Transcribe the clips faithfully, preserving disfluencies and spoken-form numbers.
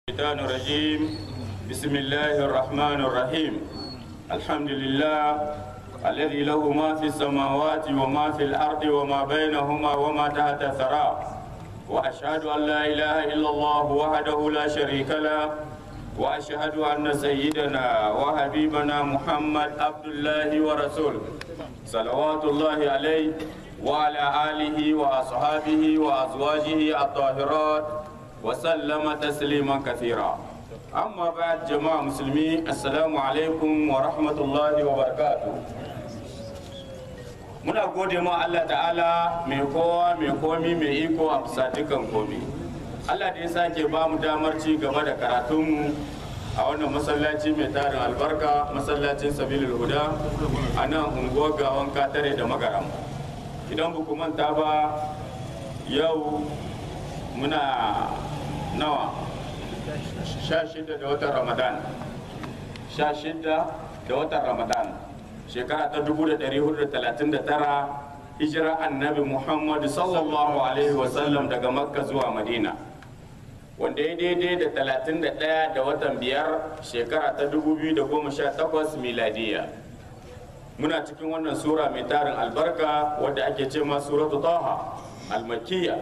الشيطان الرجيم بسم الله الرحمن الرحيم الحمد لله الذي له ما في السماوات وما في الأرض وما بينهما وما تحت الثرى وأشهد أن لا إله إلا الله وحده لا شريك له وأشهد أن سيدنا وحبيبنا محمد عبد الله ورسوله صلوات الله عليه وعلى آله وأصحابه وأزواجه الطاهرات وسلم تسليما كثيرا أما بعد جماعة مسلمين السلام عليكم ورحمة الله وبركاته muna gode ma Allah ta'ala mai kowa mai komi mai iko a bisa dukan komi Allah da ya sake ba mu damar ci gaba da karatunmu a wannan masallaci mai tarin albarka masallacin sabilul huda a nan unguwar gawan katare da magaram idan ba ku manta ba yau muna nawa sha shida da watan ramadan sha shida da watan ramadan shekara ta dubu da dari hudu da talatin da tara hijira annabi muhammadu sallallahu alaihi wasallam daga makka zuwa madina wanda ya daidai da talatin da ɗaya da watan biyar shekara ta dubu biyu da goma sha takwas miladiya muna cikin wannan sura mai tarin albarka wadda ake ce ma suratu taha almakiyya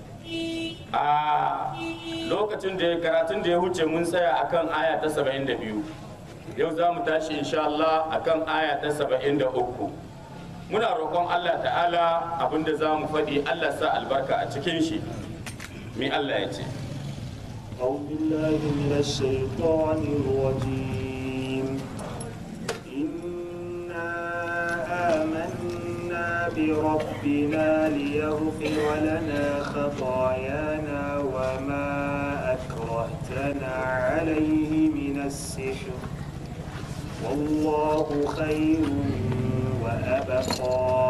a lokacin da karatun da ya huce mun tsaya akan aya ta saba'in da biyu yau za mu tashi insha Allah akan aya ta saba'in da uku muna roƙon Allah ta'ala abinda za mu faɗi Allah sa albarka a cikin shi mai Allah ya ce أعوذ بالله من الشيطان الرجيم إنا آمنا بربنا ليغفر لنا خطايانا وما أكرهتنا عليه من السحر والله خير وأبقى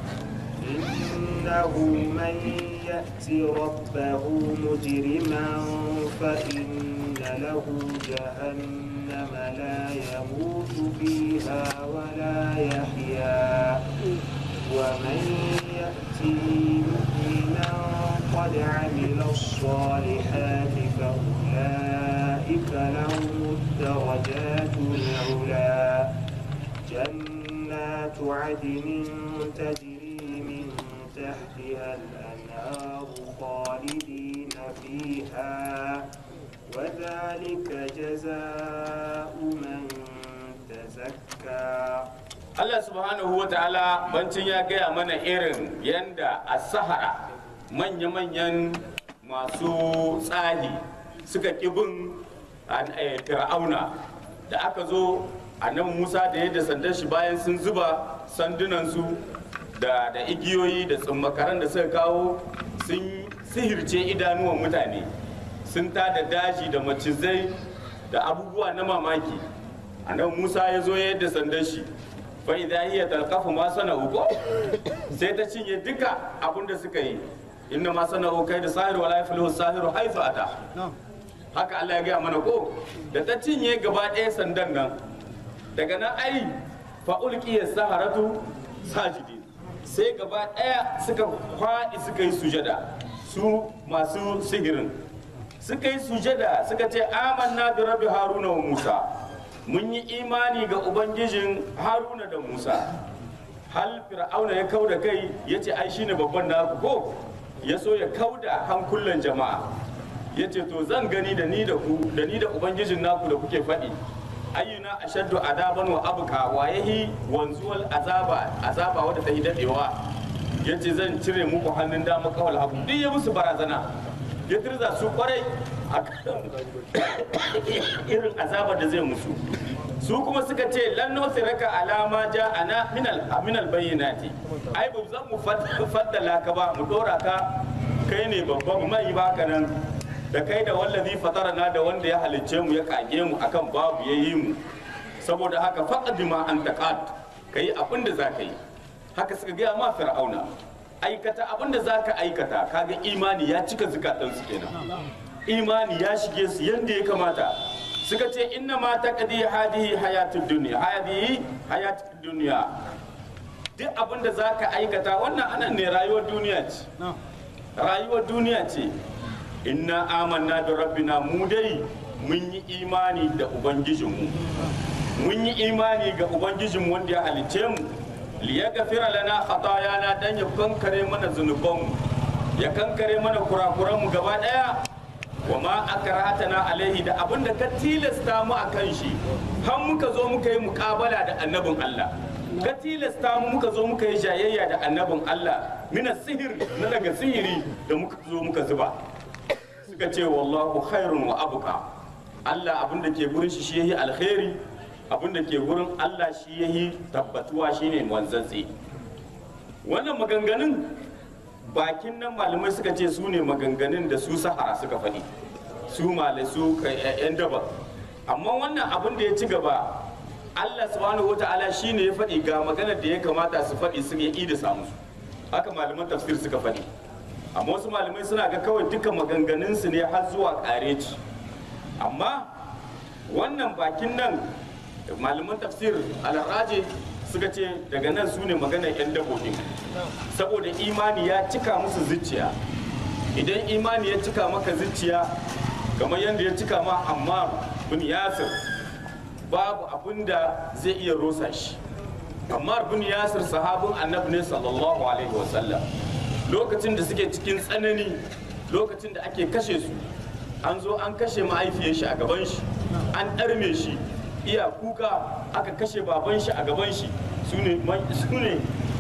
إنه من يأت ربه مجرما فإن له جهنم لا يموت فيها ولا يحيا ومن يأته مؤمنا قد عمل الصالحات فأولئك لهم الدرجات العلى جنات عدن تجري من تحتها الأنهار خالدين فيها وذلك جزاء من تزكى Allah subhanahu wa ta'ala bancin ya gaya mana irin yanda a sahara manya-manyan masu tsari suka kibin fir'auna da aka zo annabi Musa da yadda sandan shi bayan sun zuba sandunansu da da igiyoyi da tsummakaran da suka kawo sun sihirce idanuwan mutane sun tada daji da macizai da abubuwa na mamaki annabi Musa ya zo yadda sandan shi fa idza hiya talqafu ma sana'u ko sai ta cinye duka abin da suka yi inna ma sana'u kai da sahir wala yaflihu sahiru haythu ata haka Allah ya gaya mana ko da ta cinye gaba ɗaya sandan nan daga nan ai fa ulqiya saharatu sajidin sai gaba ɗaya suka kwaɗi suka yi sujada su masu sihirin suka yi sujada suka ce amanna bi rabbi haruna wa musa mun yi imani ga ubangijin haruna da musa hal fir'auna ya kauda kai ya ce ai shine babban naku ko ya so ya kauda hankulan jama'a ya ce to zan gani da ni da ku da ni da ubangijin naku da kuke faɗi ayyuna ashaddu adaban wa abka wa yahi wanzuwal azaba azaba wadda ta yi dadewa yace zan cire muku hannun dama kawal hagu duk ya musu barazana ya tirza su kwarai akan irin azabar da zai musu su kuma suka ce lan nusiraka alama ja'ana min al min al bayyinati ai ba zan mu faddala ka ba mu dora ka kai ne babban mai baka nan da kai da wallazi fatarana da wanda ya halicce mu ya kage mu akan babu yayi mu saboda haka faqad ma anta qad kai abin da zaka yi haka suka ga ma fir'auna aikata abin da zaka aikata kaga imani ya cika zukatan su kenan imani ya shige su yanda ya kamata suka ce inna ma taqdi hadihi hayatud dunya hadihi hayatud dunya duk abin da zaka aikata wannan anan ne rayuwar duniya ce rayuwar duniya ce inna amanna da rabbina mu dai mun yi imani da ubangijinmu mun yi imani ga ubangijinmu wanda ya halice mu liyaghfira lana khatayana dan ya kankare mana zunubanmu ya kankare mana kurakuranmu gaba daya wa ma akrahatana alaihi da abinda ka tilasta mu akan shi har muka zo muka yi muƙabala da annabin Allah ka tilasta mu muka zo muka yi jayayya da annabin Allah mina sihir na daga sihiri da muka zo muka zuba suka ce wallahu khairun wa abqa Allah abinda ke gurin shi shi yayi alkhairi abinda ke gurin Allah shi yayi tabbatuwa shine wanzatsi wannan maganganun bakin nan malamai suka ce su ne maganganun da su sahara suka faɗi su malai su yan daba amma wannan abin da ya ci gaba Allah subhanahu wataala shine ya faɗi ga maganar da ya kamata su faɗi su ya ida samu su haka malaman tafsir suka faɗi amma wasu malamai suna ga kawai duka maganganun su ne har zuwa ƙareci amma wannan bakin nan malaman tafsir al-raji suka ce daga nan su ne maganar 'yan dabobin saboda imani ya cika musu zuciya idan imani ya cika maka zuciya kamar yadda ya cika ma Ammar bin Yasir babu abin da zai iya rosa shi Ammar bin Yasir sahabin annabi ne sallallahu alaihi wasallam lokacin da suke cikin tsanani lokacin da ake kashe su an zo an kashe mahaifiyar shi a gaban shi an ɗarme shi iya kuka aka kashe baban shi a gaban shi su ne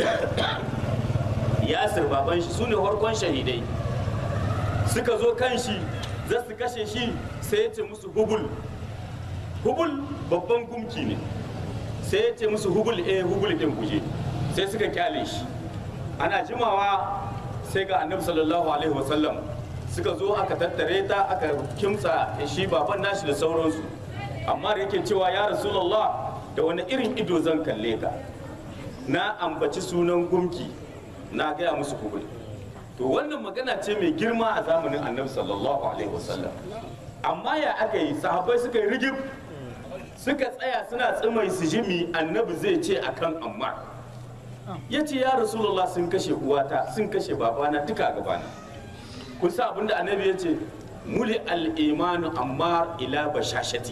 Yasir baban shi su ne harkon shahidai suka zo kan shi za su kashe shi sai ya ce musu hubul hubul babban gumki ne sai ya ce musu hubul eh hubul din kuje sai suka kyale shi ana jimawa sai ga annabi sallallahu alaihi wasallam suka zo aka tattare ta aka kimtsa shi baban nashi da sauransu amma da yake cewa ya rasulullah da wani irin ido zan kalle ka na ambaci sunan gumki na gaya musu hubul to wannan magana ce mai girma a zamanin annabi sallallahu alaihi wasallam amma ya aka yi sahabbai suka yi rigib suka tsaya suna tsimai su jimi annabi zai ce akan ammar ya ce ya rasulullah sun kashe uwata sun kashe babana duka gabana kun sa abinda annabi ya ce muli al'imanu ammar ila bashashati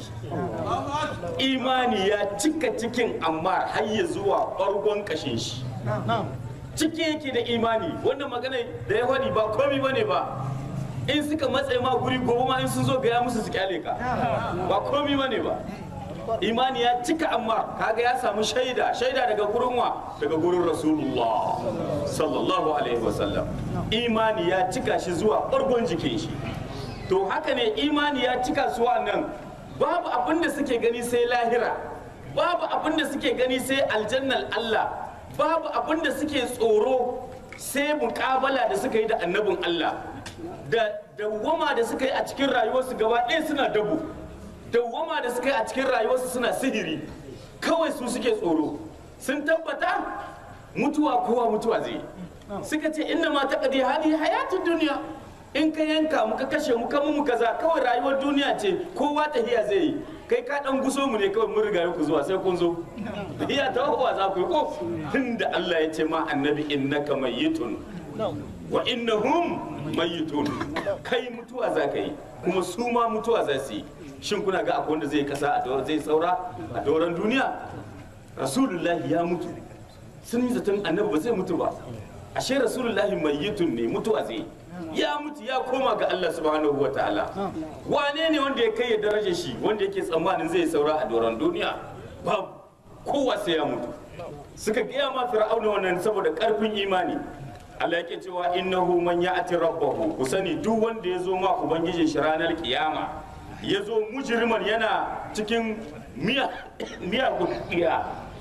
imani ya cika cikin ammar har ya zuwa ɓargon kashin shi cike yake da imani wannan magana da ya faɗi ba komi bane ba in suka matsayi ma guri gobe ma in sun zo gaya musu su kyale ka ba komi bane ba imani ya cika ammar kaga ya samu shaida shaida daga gurin wa daga gurin rasulullah sallallahu alaihi wasallam imani ya cika shi zuwa ɓargon jikin shi to haka ne imani ya cika su nan babu abin da suke gani sai lahira babu abin da suke gani sai aljannal Allah babu abin da suke tsoro sai muƙabala da suka yi da annabin Allah da dawwama da suka yi a cikin rayuwarsu gaba ɗaya suna dabu dawwama da suka yi a cikin rayuwarsu suna sihiri kawai su suke tsoro sun tabbata mutuwa kowa mutuwa zai suka ce inna ma taqdi hadi hayatud dunya in ka yanka muka kashe mu kan mu kaza kawai rayuwar duniya ce kowa tahiya zai yi kai ka dan guso mu ne kawai mun riga ku zuwa sai kun zo tahiya ta kowa za ku yi ko tunda Allah ya ce ma annabi innaka mayyitun wa innahum mayyitun kai mutuwa za ka yi kuma su ma mutuwa za su yi shin kuna ga akwai wanda zai kasa a doron zai saura a doron duniya rasulullahi ya mutu sun yi zaton annabi ba zai mutu ba ashe rasulullahi mayyitun ne mutuwa zai yi ya mutu ya koma ga Allah subhanahu wa ta'ala wane ne wanda ya kai ya daraja shi wanda yake tsammanin zai saura a doron duniya babu kowa sai ya mutu suka gaya ma fir'auna wannan saboda karfin imani Allah yake cewa innahu man ya'ti rabbahu ku sani duk wanda ya zo ma ubangijin shi ranar kiyama ya zo mujriman yana cikin miya miya gudiya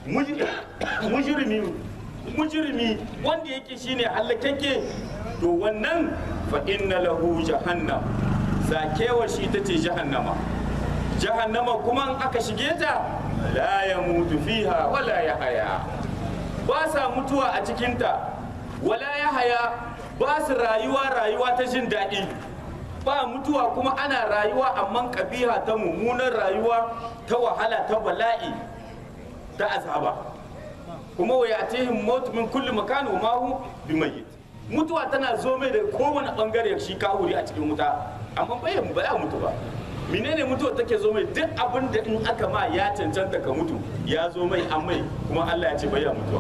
mujrimi mujrimi wanda yake shine halakake to wannan fa inna lahu jahannam zakewar shi ita ce jahannama jahannama kuma in aka shige ta la yamutu fiha wala yahya ba sa mutuwa a cikinta wala yahya ba su rayuwa rayuwa ta jin daɗi ba mutuwa kuma ana rayuwa amma kabiha ta mummunan rayuwa ta wahala ta bala'i ta azaba kuma wa yatihim maut min kulli makan wa ma hu bimayyit mutuwa tana zo mai da kowane bangare shi kahuri a cikin wuta amma bai baya mutu ba. Menene mutuwa take zo mai? Duk abin da in aka ma ya cancanta ka mutu ya zo mai an mai, kuma Allah ya ce bai ya mutuwa.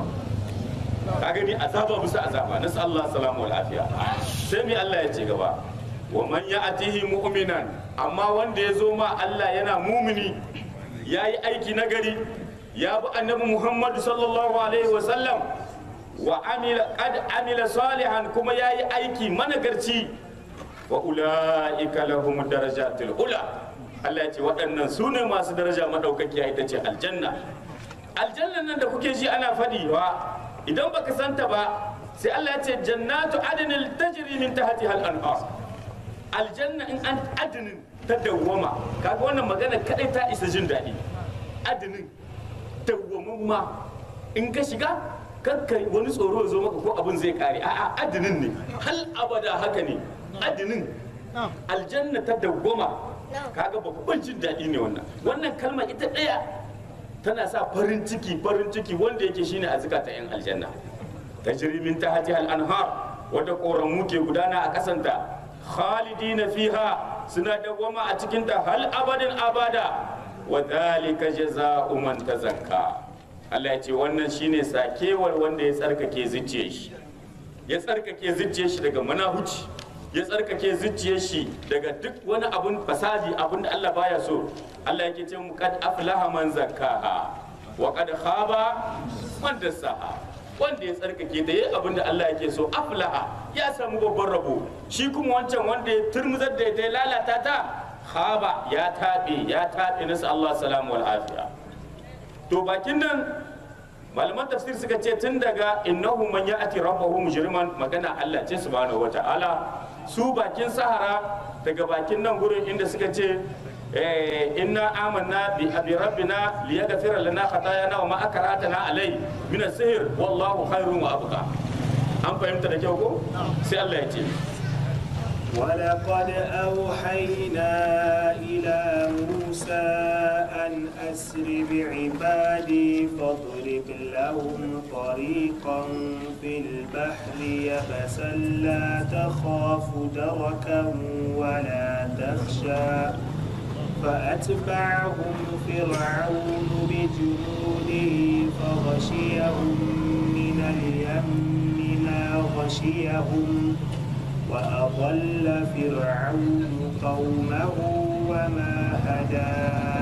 Ka gani azaba musu azaba, nasu Allah salamu wa lafiya. Sai mai Allah ya ce gaba, wa man ya'tihi mu'minan, amma wanda ya zo ma Allah yana mumini, ya yi aiki nagari, ya bi annabi Muhammadu sallallahu alaihi wa sallam, wa amila qad amila salihan, kuma ya yi aiki managarci, wa ula'ika lahum darajatul ula. Allah ya ce waɗannan su ne masu daraja madaukakiya, ita ce aljanna. Aljanna nan da kuke ji ana faɗi wa, idan baka santa ba sai Allah ya ce jannatu adnil tajri min tahtiha al-anhar. Aljanna in an adnin ta dawwama, kaga wannan magana kadai ta isa jin daɗi. Adnin dawwamin ma in ka shiga kakka wani tsoro zo maka ko abin zai kare, a'a adnin ne hal abada, haka ne adinin. Aljanna ta dawwama, kaga babban jin daɗi ne wannan. Wannan kalma ita ɗaya tana sa farin ciki, farin ciki wanda yake shine a zukata yan aljanna. Tajri min tahtiha al-anhar, wadda koramu ke gudana a kasanta, khalidina fiha, suna dawwama a cikin ta hal abadin abada. Wa dhalika jazaa'u man tazakka. Allah ya ce wannan shine sakewar wanda ya tsarkake zuciyar shi, ya tsarkake zuciyar shi daga manahuci, ya tsarkake zuciyar shi daga duk wani abun fasadi, abun da Allah baya so. Allah yake ce mu kad aflaha man zakkaha wa kad khaba man dassaha. Wanda ya tsarkake da yayi abun da Allah yake so, aflaha, ya samu babban rabo. Shi kuma wancan wanda ya turmuzar da ya lalata ta, khaba, ya tabe, ya tabe, nasu Allah salamu wal afiya. To bakin nan malaman tafsir suka ce tun daga innahu man ya'ti rabbahu mujriman, magana Allah ce subhanahu wata'ala. Su bakin sahara daga bakin nan gurin inda suka ce inna amanna bi abi rabbina liyaghfira lana khatayana wa ma akratana alai min as-sihr wallahu khairun wa abqa. An fahimta da kyau ko? Sai Allah ya ce ولقد أوحينا إلى موسى أن أسر بعبادي فاضرب لهم طريقا في البحر يبسا لا تخاف دركا ولا تخشى فأتبعهم فرعون بجنوده فغشيهم من اليم ما غشيهم وأضل فرعون قومه وما هدى.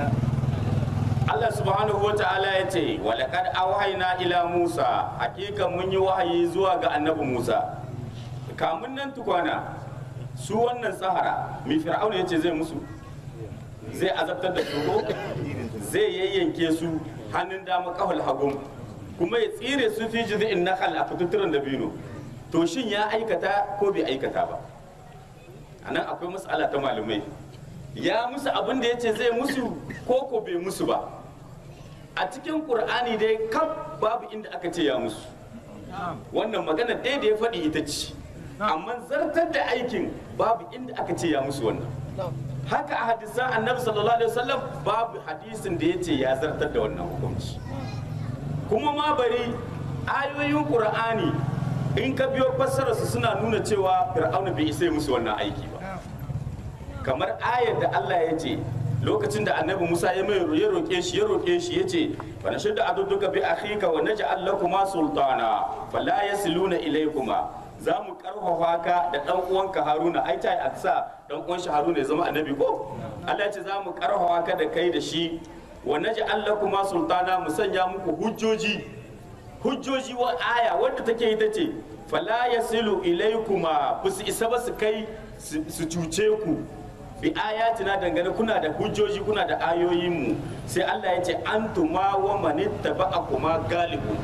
Allah subhanahu wa ta'ala ya ce walaqad awhayna ila Musa, hakika mun yi wahayi zuwa ga annabi Musa. Kamun nan tukwana su wannan sahara mi fir'auna yace zai musu, zai azabtar da su ko zai yayyanke su hannun dama kafal hagun, kuma ya tsire su fi jiz'in nakhal a kututturan dabino. To shin ya aikata ko bai aikata ba? Anan akwai mas'ala ta malumai. Ya musu abin da yace zai musu ko ko bai musu ba? A cikin Qur'ani dai kaf babu inda aka ce ya musu. Wannan magana ɗaya da ya faɗi ita ce. Amma zartar da aikin babu inda aka ce ya musu wannan. Haka a hadisan Annabi sallallahu alaihi wasallam babu hadisin da yace ya zartar da wannan hukunci. Kuma ma bari ayoyin Qur'ani in ka biyo fassararsu suna nuna cewa Fir'auna bai isa musu wannan aiki ba. Kamar ayar da Allah ya ce lokacin da annabi Musa ya mai ya roƙe shi ya roƙe shi ya ce wa nashaddu aduduka bi akhika wa naj'al lakuma sultana fala yasiluna ilaykuma, za mu karfafa ka da dan uwanka Haruna. Ai ta aksa dan uwan shi Haruna ya zama annabi ko? Allah ya ce za mu karfafa ka da kai da shi, wa naj'al lakuma sultana, mu sanya muku hujjoji hujjoji wa aya wadda take ita ce fala yasilu ilaykuma, ba su isa ba su kai su cuce ku bi ayatina, dangane kuna da hujjoji kuna da ayoyin mu. Sai Allah ya ce antuma wa manittaba'akuma galibu.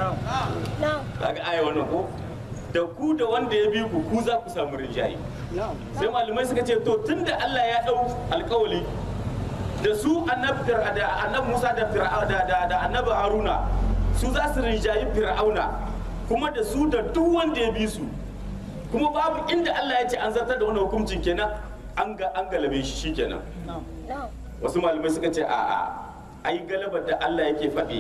Kaga aya wannan ko, da ku da wanda ya bi ku ku za ku samu rinjaye. Sai malamai suka ce to tunda Allah ya dau alƙawali da su annabi da annabi Musa da da da annabi Haruna, su za su rinjayi Fir'auna, kuma da su da duk wanda ya bi su, kuma babu inda Allah ya ce an zartar da wani hukuncin kenan an ga an galabe shi shikenan. Wasu malamai suka ce a'a, ai galabar da Allah yake faɗi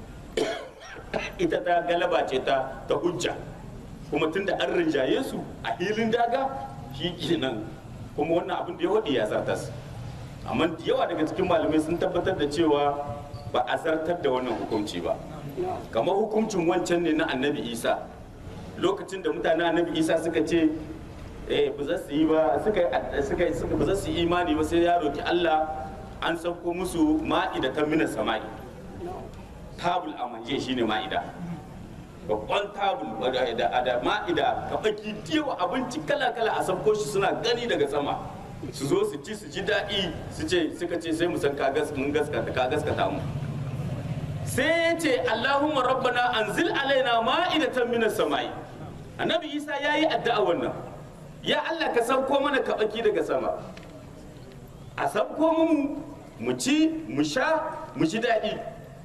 ita ta galaba ce ta ta hujja, kuma tunda an rinjaye su a hilin daga shi kenan kuma wannan abin da ya wadi ya zartas. Amma da yawa daga cikin malamai sun tabbatar da cewa ba a zartar da wannan hukunci ba. Kamar hukuncin wancan ne na annabi Isa, lokacin da mutanen annabi Isa suka ce eh ba za su yi ba suka suka suka ba za su yi imani ba sai ya roki Allah an sauko musu ma'ida ta minas sama'i. Tabul amanje shine ma'ida, babban tabul da ma'ida ka baki diwa abinci kala kala a sauko shi suna gani daga sama, su zo su ci su ji daɗi su ce suka ce sai mu san ka gas mun gaskata ka gaskata mu. Sai ya ce Allahumma rabbana anzil alaina ma'idatan minas sama'i. Annabi Isa yayi addu'a wannan, ya Allah ka sauko mana kabaki daga sama, a sauko mu mu ci mu sha mu ji daɗi.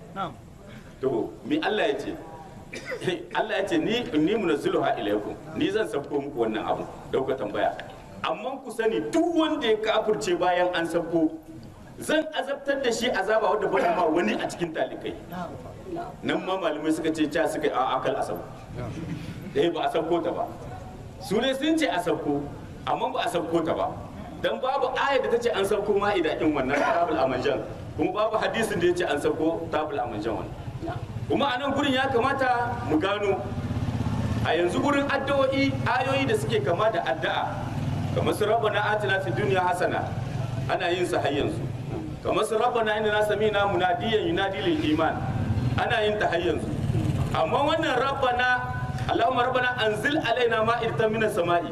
To me Allah ya ce? Allah ya ce ni ni munazziluha ilaikum, ni zan sauko muku wannan abu da kuka tambaya, amma ku sani duk wanda ya kafirce bayan an sauko zan azabtar da shi azaba wanda ba ma wani a cikin talikai. Nan ma malamai suka ce ca suka a akal asab, eh ba a sauko ta ba. Su ne sun ce a sauko amma ba a sauko ta ba, dan babu ayat da ta ce an sauko ma'ida din wannan tabul amanjan, kuma babu hadisin da ya ce an sauko tabul amanjan wannan. Kuma a nan gurin ya kamata mu gano a yanzu gurin addu'o'i ayoyi da suke kama da addu'a kamar su rabbana atina fid dunya hasana ana yin sa har yanzu, kamar su rabbana inna sami'na munadiyan yunadi lil iman ana yin ta har yanzu. Amma wannan rabbana Allahumma rabbana anzil alaina ma'idatan minas sama'i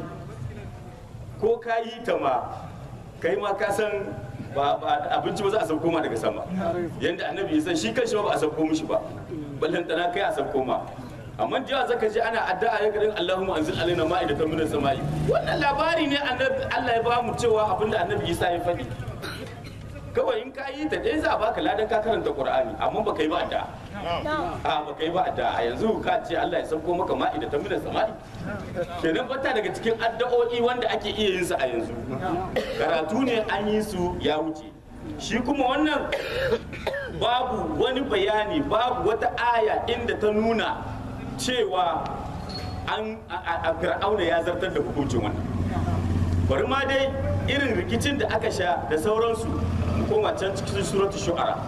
ko ka yi ta ma kai ma ka san ba abinci ba za a sauko ma daga sama yanda annabi ya san shi kanshi ba a sauko mishi ba, ballantana kai a sauko ma. Amma da yawa zaka ji ana addu'a ya garin Allahumma anzil alaina ma'idatan minas sama'i, wannan labari ne annabi Allah ya ba mu cewa abinda annabi Isa ya faɗi. Kawai in ka yi ta dai za a baka ladan ka karanta Qur'ani, amma baka yi ba addu'a. A baka yi ba addu'a, yanzu ka ce Allah ya sauko maka ma'idatan minas sama'i. Kenan bata daga cikin addu'o'i wanda ake iya yin su a yanzu. Karatu ne an yi su ya wuce. Shi kuma wannan babu wani bayani, babu wata aya inda ta nuna cewa an a Fir'auna ya zartar da hukuncin wannan. Bari ma dai irin rikicin da aka sha da sauransu mu koma can cikin suratul shu'ara.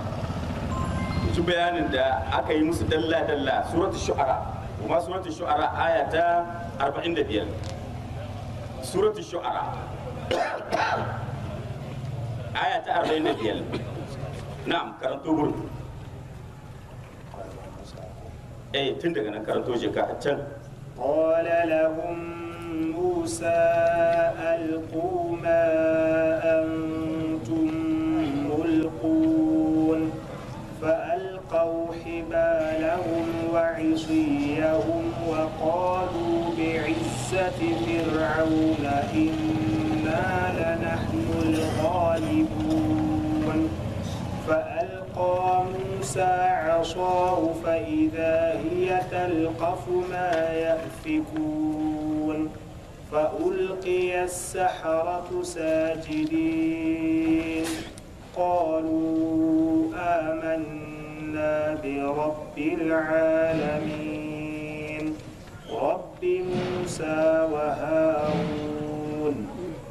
Su bayanin da aka yi musu dalla dalla suratul shu'ara, kuma suratul shu'ara aya ta arba'in da biyar. Suratul shu'ara aya ta arba'in da biyar. Na'am, karanto gurin. Eh, tun daga nan karanto je ka can. Qala lahum Musa alqu ma antum mulqun فألقوا حبالهم وعصيهم وقالوا بعزة فرعون إنا لنحن الغالبون. فألقى موسى عصاه فإذا هي تلقف ما يأفكون. فألقي السحرة ساجدين قالوا آمنا برب العالمين رب موسى وهارون.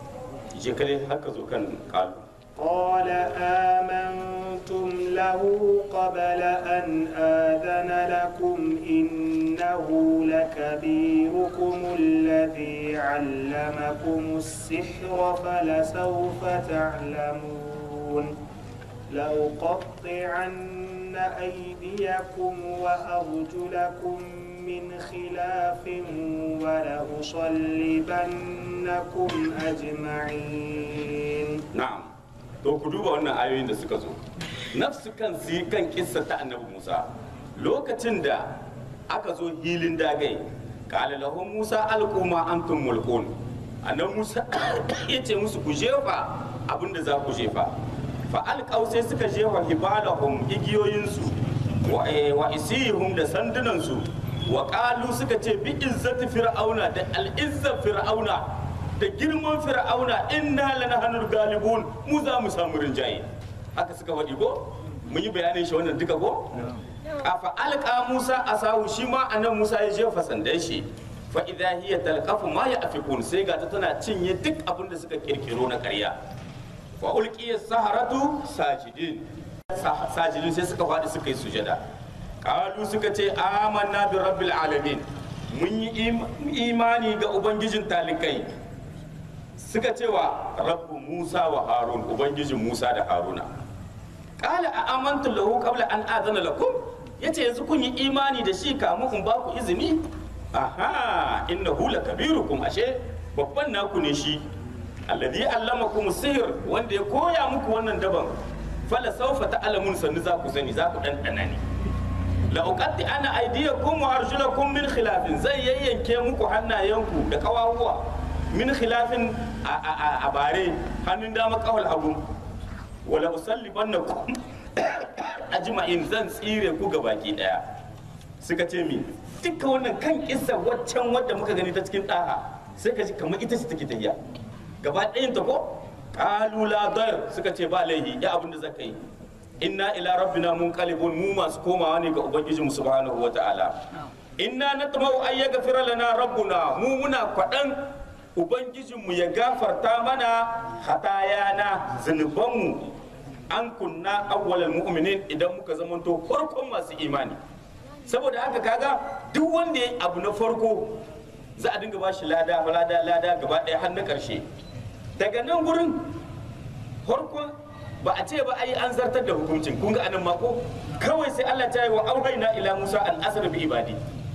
قال آمنتم له قبل أن آذن لكم إنه لكبيركم الذي علمكم السحر فلسوف تعلمون. لأقطعن أيديكم وأرجلكم من خلاف ولأصلبنكم أجمعين. نعم. To ku duba wannan ayoyin da suka zo. Nafsu kan si kan kissa ta Annabi Musa. Lokacin da aka zo hilin dagai, qala lahum Musa alqu ma antum mulqun. Annabi Musa yace musu ku jefa abinda za ku jefa. Fa alqaw sai suka jefa hibalahum igiyoyinsu wa wa isihum da sandunansu wa qalu suka ce bi izzati fir'auna da al-izza fir'auna da girman fir'auna inna lanahanul galibun, mu za mu samu rinjaye. Haka suka faɗi ko mun yi bayanin shi wannan duka ko. Fa alqa Musa asahu, shi ma anan Musa ya jefa sandan shi. fa idha hiya talqafu ma ya'fikun sai ga ta tana cinye duk abin da suka kirkiro na ƙarya fa ulqiya saharatu sajidin sajidin sai suka faɗi suka yi sujada qalu suka ce amanna bi rabbil alamin mun yi imani ga ubangijin talikai suka cewa rabbu musa wa harun ubangijin musa da haruna qala a amantu lahu qabla an adana lakum yace yanzu kun yi imani da shi kamun in ba ku izini aha innahu lakabirukum ashe babban naku ne shi alladhi allamakum sihr wanda ya koya muku wannan daban fala sawfa ta'lamun sannu za ku sani za ku dan dana ne la uqatti ana aydiyakum wa arjulakum min khilafin zai yayyanke muku hannayenku da kawahuwa min khilafin a bare hannun dama kawal hagu wala usallibannakum ajma'in zan tsire ku gabaki daya suka ce mi dukkan wannan kan kissa waccan wadda muka gani ta cikin daha sai ka ji kamar ita ce take tafiya gaba ɗayan ta ko qalu la dar suka ce ba laihi ya abin da zaka yi inna ila rabbina munqalibun mu masu komawa ne ga ubangijinmu subhanahu wataala inna natma'u an yaghfira lana rabbuna mu muna kwadan ubangijinmu ya gafarta mana hatayana zunubanmu an kunna awwalal mu'minin idan muka zamanto farkon masu imani saboda haka kaga duk wanda ya abu na farko za a dinga bashi lada lada lada gaba ɗaya har na ƙarshe daga nan gurin farkon ba a ce ba ai an zartar da hukuncin kun ga anan mako kawai sai Allah ta yi wa auhayna ila Musa an asr bi ibadi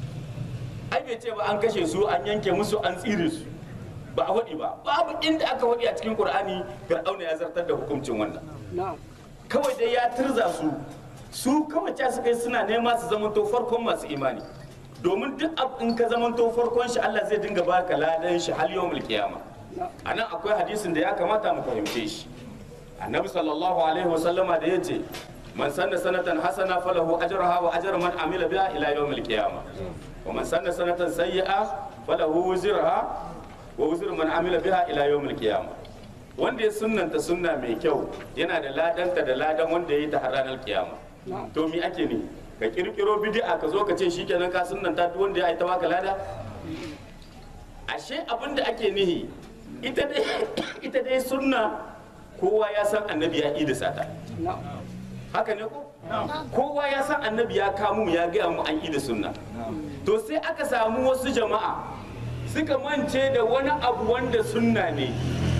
ai bai ce ba an kashe su an yanke musu an tsire su ba a waɗi ba babu inda aka waɗi a cikin Qur'ani Fir'auna ya zartar da hukuncin wannan kawai dai ya turza su su kawai ta suka yi suna nema su zamanto farkon masu imani domin duk in ka zamanto farkon shi Allah zai dinga baka ladan shi har yawmul qiyama anan akwai hadisin da ya kamata mu fahimce shi annabi sallallahu alaihi wasallama da yace man sanna sanatan hasana falahu ajruha wa ajru man amila biha ila yawmil qiyama wa man sanna sanatan sayyi'a falahu wuzruha wa wuzru man amila biha ila yawmil qiyama wanda ya sunnanta sunna mai kyau yana da ladanta da ladan wanda ya yi ta har ranar kiyama to mi ake ne ka kirkiro bid'a ka zo ka ce shikenan ka sunnanta duk wanda ya yi ta baka lada ashe abinda ake nihi ita dai ita dai sunna kowa ya san annabi ya yi da sata haka ne ko kowa ya san annabi ya kamu ya gaya mu an yi da sunna to sai aka samu wasu jama'a suka mance da wani abu wanda sunna ne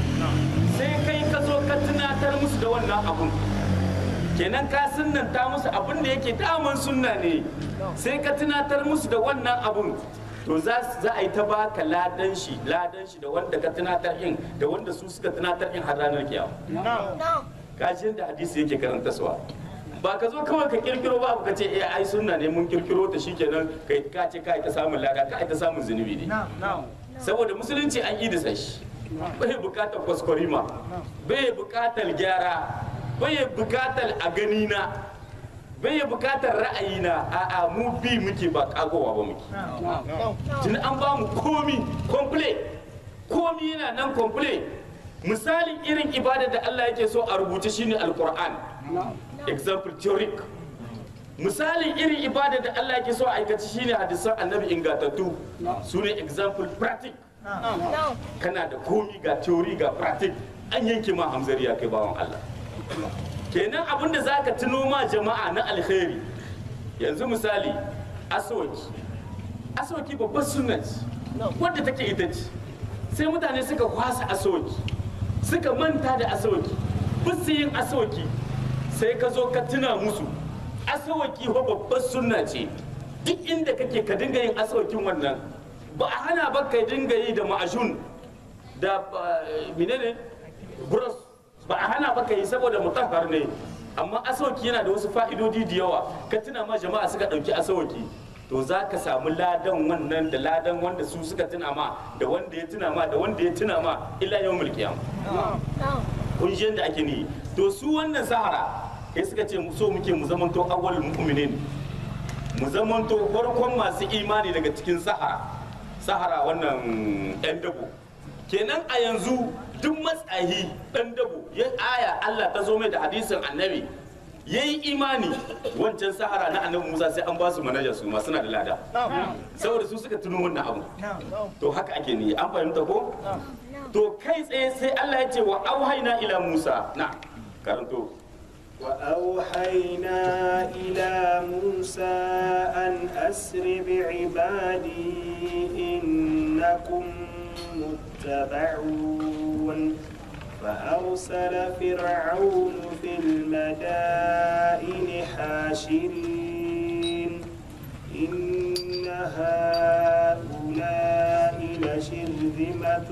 sai kai ka zo ka tunatar musu da wannan abun kenan ka sunnanta musu abin da yake daman sunna ne sai ka tunatar musu da wannan abun to za a yi ta baka ladan shi ladan shi da wanda ka tunatar in da wanda su suka tunatar in har ranar kiyama kashin da hadisi yake karanta suwa ba ka zo kawai ka kirkiro ba ka ce eh ai sunna ne mun kirkiro ta shikenan kai ka ce kai ta samun lada ka ta samun zunubi ne saboda musulunci an yi da shi bai bukatar kwaskwarima bai bukatar gyara bai bukatar a ganina bai bukatar ra'ayina a'a mu bi muke ba kagowa ba muke tun an ba mu komi komple komi yana nan komple misalin irin ibada da Allah yake so a rubuce shine alquran example theoric misalin irin ibada da Allah yake so a aikace shine hadisan annabi ingantattu sune example practice kana da komi ga theory ga practice an yanke ma hamzariya kai bawan Allah kenan abinda zaka tuno ma jama'a na alkhairi yanzu misali aswaki aswaki babbar sunna ce wadda take ita ce sai mutane suka kwasa aswaki suka manta da aswaki bisu yin aswaki sai ka zo ka tuna musu aswaki ho babbar sunna ce duk inda kake ka dinga yin aswakin wannan ba a hana ba ka dinga yi da ma'ajun da menene bros ba a hana ba ka yi saboda mutahhar ne amma asawaki yana da wasu fa'idodi da yawa ka tuna ma jama'a suka dauki asawaki to za ka samu ladan wannan da ladan wanda su suka tuna ma da wanda ya tuna ma da wanda ya tuna ma illa yawmul qiyam kun ji yanda ake ni to su wannan sahara kai suka ce so muke mu zamanto awwalul mu'minin mu zamanto farkon masu imani daga cikin sahara sahara wannan yan dabo kenan a yanzu duk matsayi dan dabo ya aya Allah ta zo mai da hadisin annabi yayi imani wancan sahara na annabi Musa sai an ba su manaja su ma suna da lada saboda su suka tuno wannan abu to haka ake ni an fahimta ko to kai tsaye sai Allah ya ce wa auhayna ila Musa na karanto وأوحينا إلى موسى أن أسر بعبادي إنكم متبعون فأرسل فرعون في المدائن حاشرين إن هؤلاء لشرذمة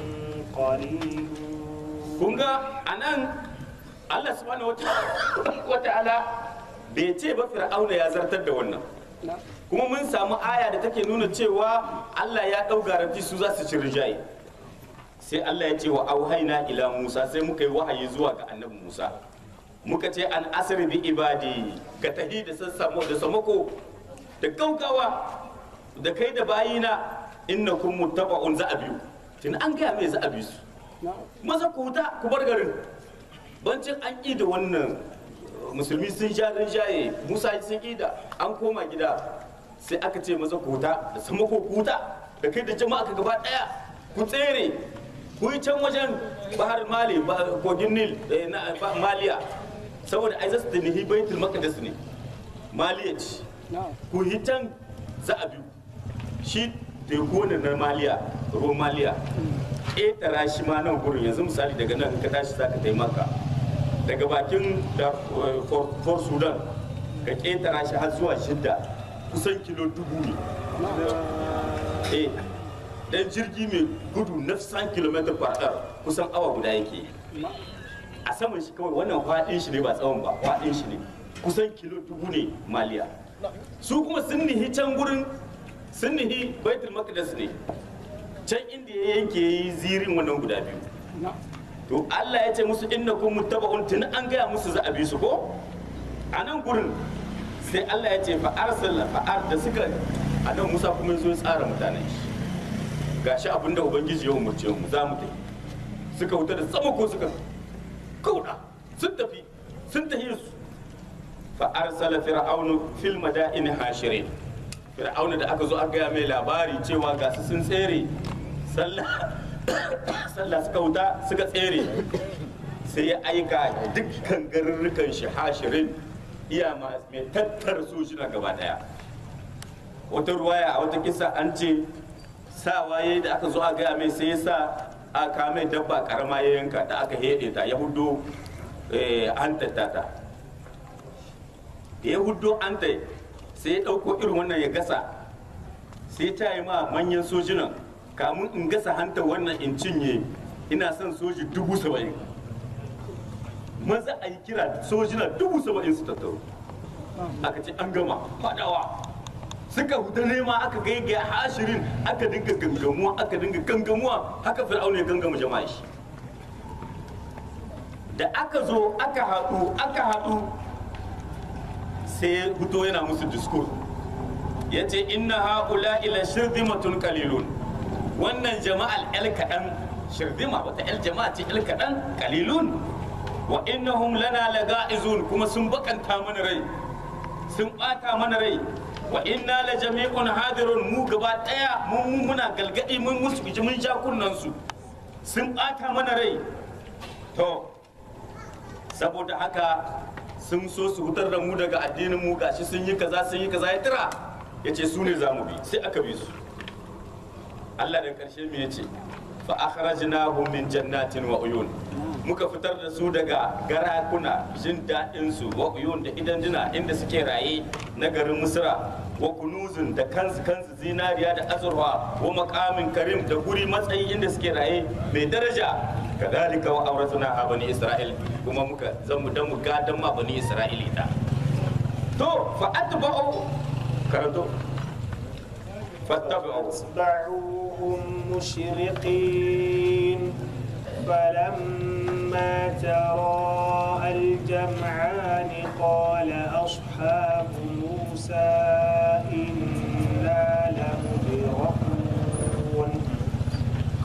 قليلون kunga anan Allah subhanahu wa ta'ala bai ce ba fir'auna ya zartar da wannan kuma mun samu aya da take nuna cewa Allah ya dau garanti su za su ci rijayi sai Allah ya ce wa auhayna ila Musa sai muka yi wahayi zuwa ga annabi Musa muka ce an asri bi ibadi ka tahi da sassamo da samako da gaugawa da kai da bayina innakum muttaba'un za a biyu tun an gaya mai za a bi su maza ku huta ku bar garin bancin an ƙi da wannan musulmi sun sha rinjaye Musa sun ƙi da an koma gida sai aka ce maza ku huta da samako ku huta da kai da jama'a ka gaba ɗaya ku tsere ku yi can wajen bahar mali kogin nil na maliya saboda ai zasu da nihi baitul maqdis ne maliya ce ku yi can za a biyu shi teku ne na maliya ruwan maliya ƙetara shi ma nan gurin yanzu misali daga nan ka tashi za ka taimaka daga bakin da for sudan ka ƙetara shi har zuwa shidda kusan kilo dubu ne eh dan jirgi mai gudu na san kilometer per hour kusan awa guda yake a saman shi kawai wannan faɗin shi ne ba tsawon ba faɗin shi ne kusan kilo dubu ne maliya su kuma sun nihi can gurin sun nihi baitul maqdis ne can inda ya yanke yi zirin wannan guda biyu to Allah ya ce musu innakum muttaba'un tun an gaya musu za a bi su ko a nan gurin sai Allah ya ce fa arsala fa ar da suka a nan Musa kuma yazo ya tsara mutanen shi gashi abinda ubangiji ya umurce mu za mu tafi suka wuta da sama ko suka kauda sun tafi sun tafi su fa arsala fir'aunu fil madaini hashirin fir'auna da aka zo aka gaya mai labari cewa ga su sun tsere sallah suka wuta suka tsere sai ya aika dukkan garurrukan shi hashirin iya mai tattar su shi na gaba daya wata ruwaya a wata kisa an ce sa waye da aka zo a gaya mai sai ya sa a kame dabba karama ya yanka da aka hede ta ya hudo an tattata da ya hudo an sai ya ɗauko irin wannan ya gasa sai ta yi ma manyan sojinan kamun in gasa hanta wannan in cinye ina son soji dubu saba'in maza a yi kira sojina dubu saba'in su tattaro aka ce an gama fadawa suka huta nema aka gaigaya hashirin aka dinga gangamuwa aka dinga gangamuwa haka fir'auna ya gangama jama'a shi da aka zo aka haɗu aka haɗu sai huto yana musu diskur ya ce inna ha'ula ila shirdimatun kalilun wannan jama'al el kaɗan shirdima wata el jama'a ce el kaɗan kalilun wa innahum lana laga'izun kuma sun bakanta mana rai sun ɓata mana rai wa inna la jami'un hadirun mu gaba ɗaya mun muna galgadi mun musu mun ja kunnan su sun ɓata mana rai to saboda haka sun so su hutar da mu daga addinin mu gashi sun yi kaza sun yi kaza ya tira ya ce su ne za mu bi sai aka bi su Allah da karshe mu ya ce fa akhrajnahum min jannatin wa uyun muka fitar da su daga garakuna jin daɗin su wa uyun da idan jina inda suke raye na garin Misra wa kunuzun da kansu kansu zinariya da azurfa wa maqamin karim da guri matsayi inda suke raye mai daraja kadalika wa auratuna a bani isra'il kuma muka zan mu dan mu gadan ma bani isra'ili ta to fa atba'u karanto فاتبعوهم مشرقين فلما تراءى الجمعان قال أصحاب موسى إنا لمدركون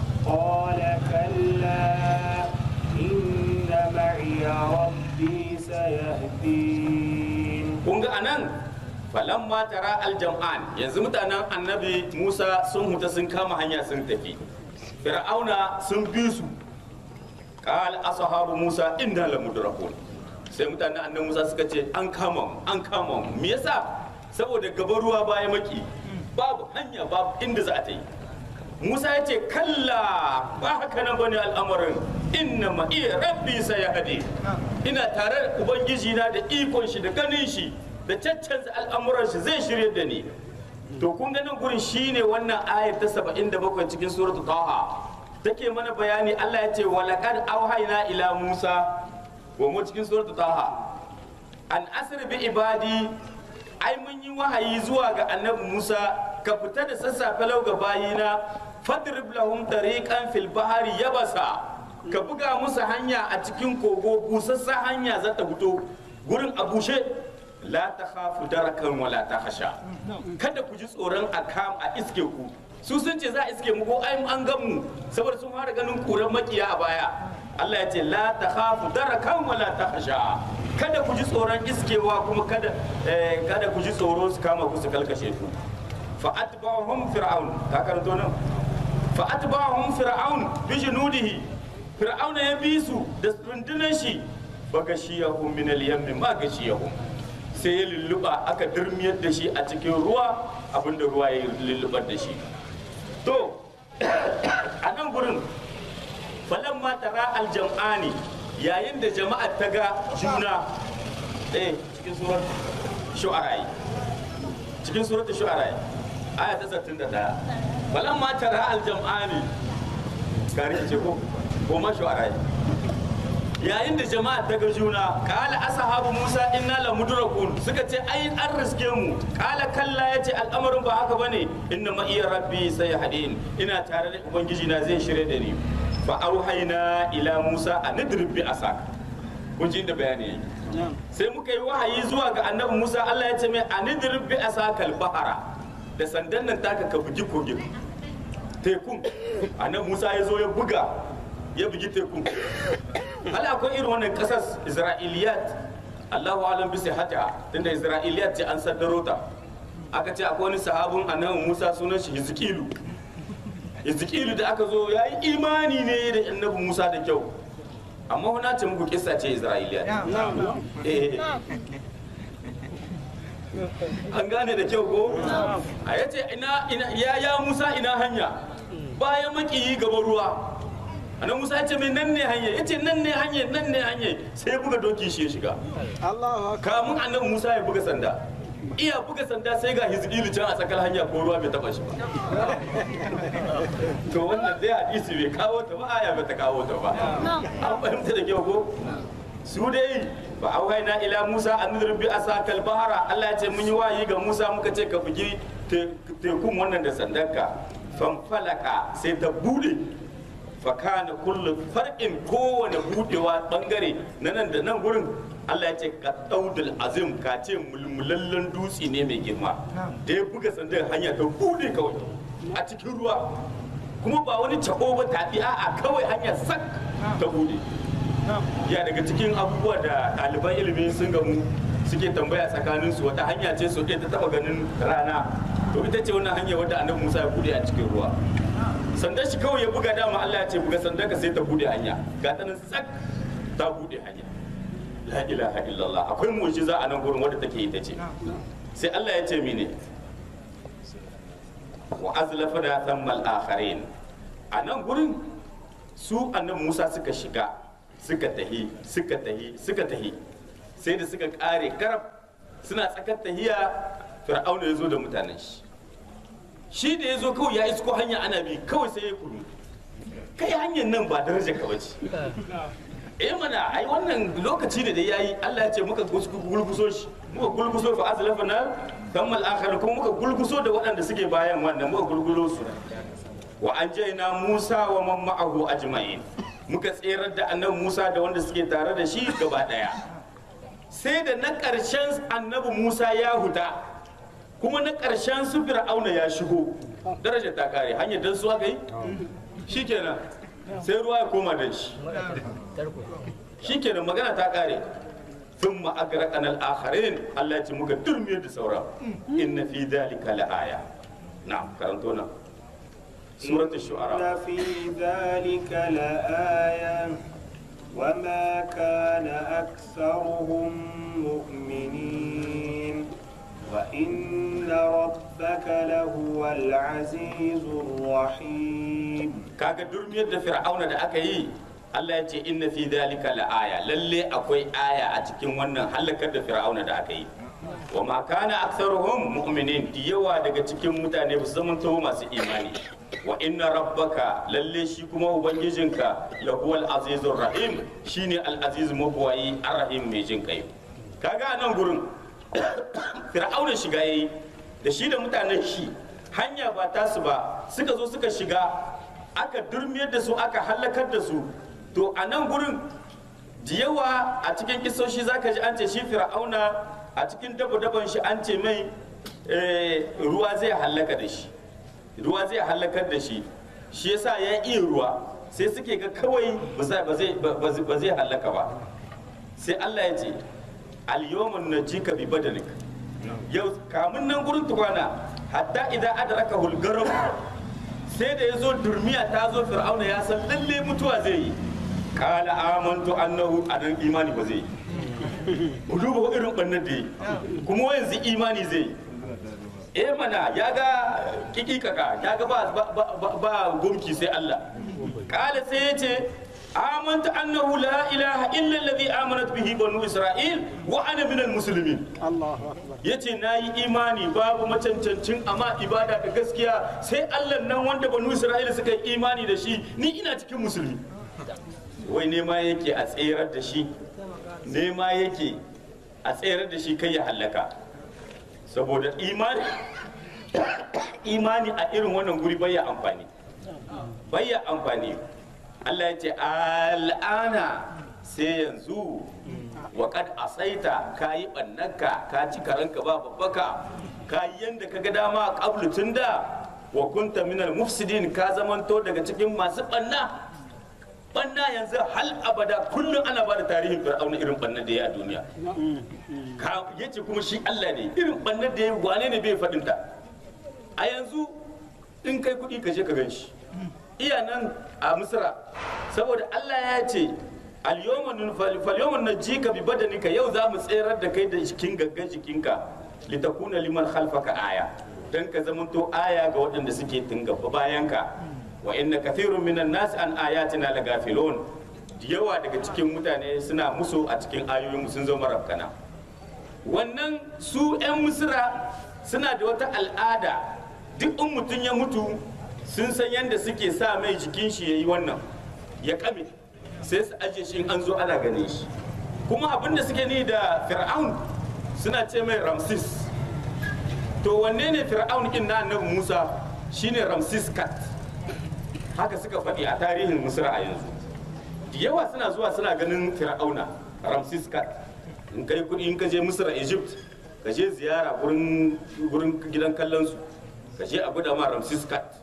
قال كلا إن معي ربي سيهدين. kun ga anan falamma tara aljam'an yanzu mutanen annabi Musa sun huta sun kama hanya sun tafi fir'auna sun bi su qal ashabu Musa inna lamudrakun sai mutanen annabi Musa suka ce an kama mu an kama mu me yasa saboda gaban ruwa baya maki babu hanya babu inda za a ta yi Musa ya ce kalla ba haka nan bane al'amarin inna ma iya rabbi sayahdi ina tare da ubangiji na da ikon shi da ganin shi da caccanza al'amuran shi zai shirye da ni to kun ga nan gurin shine wannan ayar ta saba'in da bakwai cikin suratul taha take mana bayani Allah ya ce walaqad auhayna ila Musa wa mu cikin suratul taha an asr bi ibadi ai mun yi wahayi zuwa ga annabi Musa ka fita da sassafe lau ga bayina fadrib lahum tariqan fil bahari yabasa ka buga musu hanya a cikin kogo busassa hanya za ta fito gurin a bushe la takhafu darakan wala takhasha kada ku ji tsoron a kam a iske ku su sun ce za a iske mu ko ai an gan mu saboda sun fara ganin kuran makiya a baya Allah ya ce la takhafu darakan wala takhasha kada ku ji tsoron iskewa kuma kada kada ku ji tsoro su kama ku su kalkashe ku fa atba'uhum fir'aun ka karanto nan fa atba'uhum fir'aun bi junudihi fir'auna ya bi su da rundunar shi fa gashiyahum min al-yammi ma gashiyahum sai ya lulluba aka dirmiyar da shi a cikin ruwa abinda ruwa ya lullubar da shi to a nan gurin falamma tara al-jam'ani yayin da jama'a ta ga juna eh cikin surat shu'ara cikin surat shu'ara aya ta sittin da ɗaya falamma tara al-jam'ani kare ce ko ko ma shu'ara yayin da jama'a ta ga juna kala ashabu Musa inna la mudrakun suka ce ai an riske mu kala kalla yace al'amarin ba haka bane inna ma iya rabbi sayhadin ina tare da ubangiji na zai shirye da ni fa auhayna ila Musa an idrib bi asak kun ji inda bayani yake sai muka yi wahayi zuwa ga annabi Musa Allah ya ce mai an idrib bi asakal bahara da sandan nan taka ka bugi kogin tekun annabi Musa ya zo ya buga ya bugi tekun hal akwai irin wannan kasas Isra'iliyat Allahu alam bi sihhatiha tunda Isra'iliyat ce an saddaro ta aka ce akwai wani sahabin annabi Musa sunan shi Hizkilu Hizkilu da aka zo ya yi imani ne da annabi Musa da kyau amma wana ce muku kissa ce Isra'iliyat eh an gane da kyau ko a yace ina ya ya Musa ina hanya bayan makiyi gaban ruwa annabi Musa ya ce mai nan ne hanya ya ce nan ne hanya nan ne hanya sai ya buga doki shi ya shiga kamun annabi Musa ya buga sanda iya buga sanda sai ga Hizkilu can a tsakar hanya ko ruwa bai taba shi ba to wannan dai hadisi bai kawo ta ba aya bai ta kawo ta ba an fahimta da kyau ko su dai ba auhayna ila Musa an nurbi asakal bahara Allah ya ce mun yi wayi ga Musa muka ce ka bugi tekun wannan da sandanka fanfalaka sai ta bude fakana kullu farqin kowane budewa bangare na nan da nan gurin Allah ya ce ka daudul azim ka ce mulmulallen dutse ne mai girma da ya buga sandan hanya ta bude kawai a cikin ruwa kuma ba wani cako ba tafi a'a kawai hanya sak ta bude ya daga cikin abubuwa da ɗaliban ilimi sun gamu suke tambaya tsakanin su wata hanya ce su ta taba ganin rana to ita ce wannan hanya wadda annabi Musa ya bude a cikin ruwa sandan shi kawai ya buga dama Allah ya ce buga sandan ka sai ta bude hanya ga ta nan sak ta bude hanya la ilaha illallah akwai mu'jiza a nan gurin wadda take ita ce sai Allah ya ce mene wa azlafa da thammal akharin a nan gurin su annabi Musa suka shiga suka tahi suka tahi suka tahi sai da suka kare karab suna tsakar tahiya fir'auna ya zo da mutanen shi shi da ya zo kawai ya isko hanya ana bi kawai sai ya kudu kai hanyar nan ba daraja ka bace eh mana ai wannan lokaci da dai yayi Allah ya ce muka gulguso shi muka gulguso fa azlafana thammal akhar kuma muka gulguso da waɗanda suke bayan wannan muka gulgulo su wa anjayna Musa wa man ma'ahu ajma'in muka tserar da annabi Musa da wanda suke tare da shi gaba daya sai da na ƙarshen annabi Musa ya huta kuma na ƙarshen su fir'auna ya shigo darajar ta kare hanyar dan su aka yi shikenan sai ruwa ya koma da shi shikenan magana ta kare thumma agraqana al-akharin Allah ya ce muka durmiyar da sauran inna fi dhalika la-aya na'am karanto na suratul shu'ara إن في ذلك لآية وما كان أكثرهم مؤمنين وإن ربك لهو العزيز الرحيم kaga durmiyar da fir'auna da aka yi Allah ya ce inna fi dhalika la-aya lalle akwai aya a cikin wannan halakar da fir'auna da aka yi wa ma kana aktharuhum mu'minin yawa daga cikin mutane ba su zama masu imani wa inna rabbaka lalle shi kuma ubangijinka lahuwal azizur rahim shine al-aziz mabwayi ar-rahim mai jin kai kaga nan gurin fir'auna shiga yayi da shi da mutanen shi hanya ba tasu ba suka zo suka shiga aka durmiyar da su aka halakar da su to a nan gurin da yawa a cikin kisoshi zaka ji an ce shi fir'auna a cikin dabo-dabon shi an ce mai ruwa zai halaka da shi ruwa zai halakar da shi shi yasa ya iya ruwa sai suke ga kawai ba zai halaka ba sai Allah ya ce al-yawmun najika bi badanik yau kamun nan gurin tukwana hatta idan adraka hulgaram sai da yazo durmiya ta zo fir'auna ya san lalle mutuwa zai yi qala amantu annahu adan imani ba zai yi ku duba irin bannan da yi kuma yanzu imani zai yi eh mana ya ga kikikaka ya ga ba ba gumki sai Allah kala sai ya ce amantu annahu la ilaha illa alladhi amanat bihi banu isra'il wa ana minal muslimin yace nayi imani babu macancancin amma ibada da gaskiya sai Allah nan wanda banu isra'ila suka yi imani da shi ni ina cikin musulmi wai nema yake a tsayar da shi nema yake a tsayar da shi kai ya halaka saboda imani imani a irin wannan guri bai ya amfani bai ya amfani Allah ya ce al'ana sai yanzu wa kad asaita kayi bannanka ka ci karanka ba babbaka kayi yanda kaga dama qablu tunda wa kunta minal mufsidin ka zamanto daga cikin masu banna banna yanzu hal abada kullum ana bada tarihin fir'auna irin banna da ya a duniya ka yace kuma shi Allah ne irin banna da ya wane ne bai fadin ta a yanzu in kai kuɗi ka je ka gan shi iya nan a misra saboda Allah ya ce al-yawma najika bi badanika yau za mu tserar da kai da cikin gaggan jikinka litakuna liman khalfaka aya dan ka zamanto aya ga waɗanda suke tunga bayanka wa inna kathirun minan nas an ayatina lagafilun yawa daga cikin mutane suna musu a cikin ayoyin sun zo marabkana wannan su 'yan misra suna da wata al'ada duk in mutum ya mutu sun san yadda suke sa mai jikin shi ya yi wannan ya kame sai su aje shi in an zo ana gane shi kuma abin da suke ni da fir'aun suna ce mai ramsis to wanne ne fir'aun din na annabi musa shine ramsis kat haka suka faɗi a tarihin misra a yanzu da yawa suna zuwa suna ganin fir'auna ramsis kat in kai kuɗi in ka je misra egypt ka je ziyara gurin gidan kallon su ka je a guda ma ramsis kat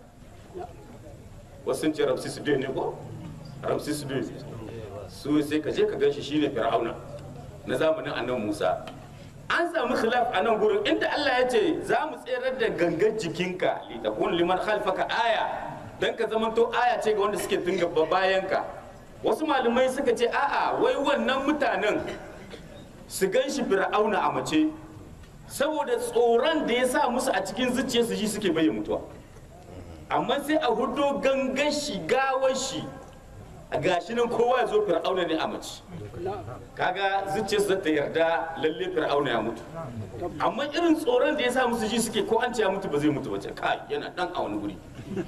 wasu sun ce ramsis biyu ne ko ramsis biyu su sai ka je ka ganshi shine fir'auna na zamanin annabi musa an samu khilaf a nan gurin inda Allah ya ce za mu tserar da gangan jikinka li takun liman khalfaka aya dan ka zamanto aya ce ga wanda suke tunga bayanka wasu malamai suka ce a'a wai wannan mutanen su ganshi fir'auna a mace saboda tsoron da ya sa musu a cikin zuciyarsu shi suke bayyana mutuwa amma sai a hudo gangan shi gawar shi a gashi nan kowa ya zo fir'auna ne a mace kaga zuciyarsu ta yarda lalle fir'auna ya mutu amma irin tsoron da ya sa musu shi suke ko an ce ya mutu ba zai mutu ba ce kai yana dan a wani guri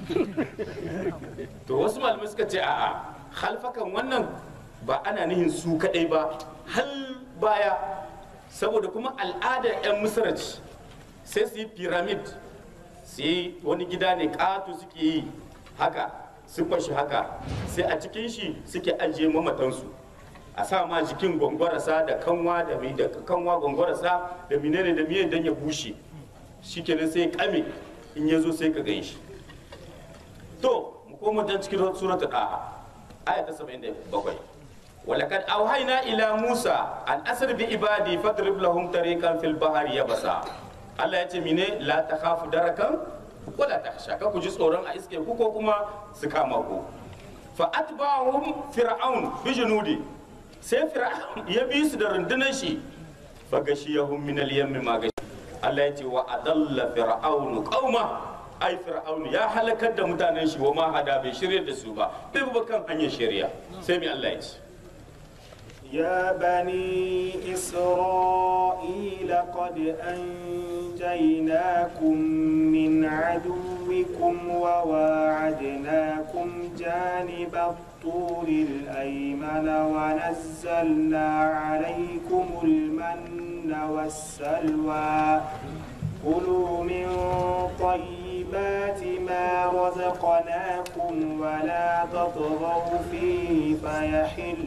to wasu malamai suka ce a'a halfakan wannan ba ana nihin su kadai ba hal baya saboda kuma al'adar 'yan misra ce sai su yi pyramid su yi wani gida ne ƙato suke yi haka siffar shi haka sai a cikin shi suke ajiye mamatansu a sa ma jikin gwangwarasa da kanwa da mai da kanwa gwangwarasa da menene da miye dan ya bushe shikenan sai kame in ya zo sai ka gan shi to mu koma dan cikin suratul daha aya ta saba'in da bakwai walaqad auhayna ila Musa an asr bi ibadi fadrib lahum tariqan fil bahri yabasa Allah ya ce mine la takhafu darakan wala takhsha ka ku ji tsoron a iske ku ko kuma su kama ku fa atba'ahum fir'aun bi junudi sai fir'aun ya bi su da rundunar shi fa gashiyahum min al-yammi ma gashi Allah ya ce wa adalla fir'aun qauma ai fir'aun ya halakar da mutanen shi wa ma hada bai shirye da su ba bai ba kan hanyar shari'a sai mai Allah ya ce يا بني إسرائيل قد أنجيناكم من عدوكم وواعدناكم جانب الطور الأيمن ونزلنا عليكم المن والسلوى كلوا من طيبات ما رزقناكم ولا تطغوا فيه فيحل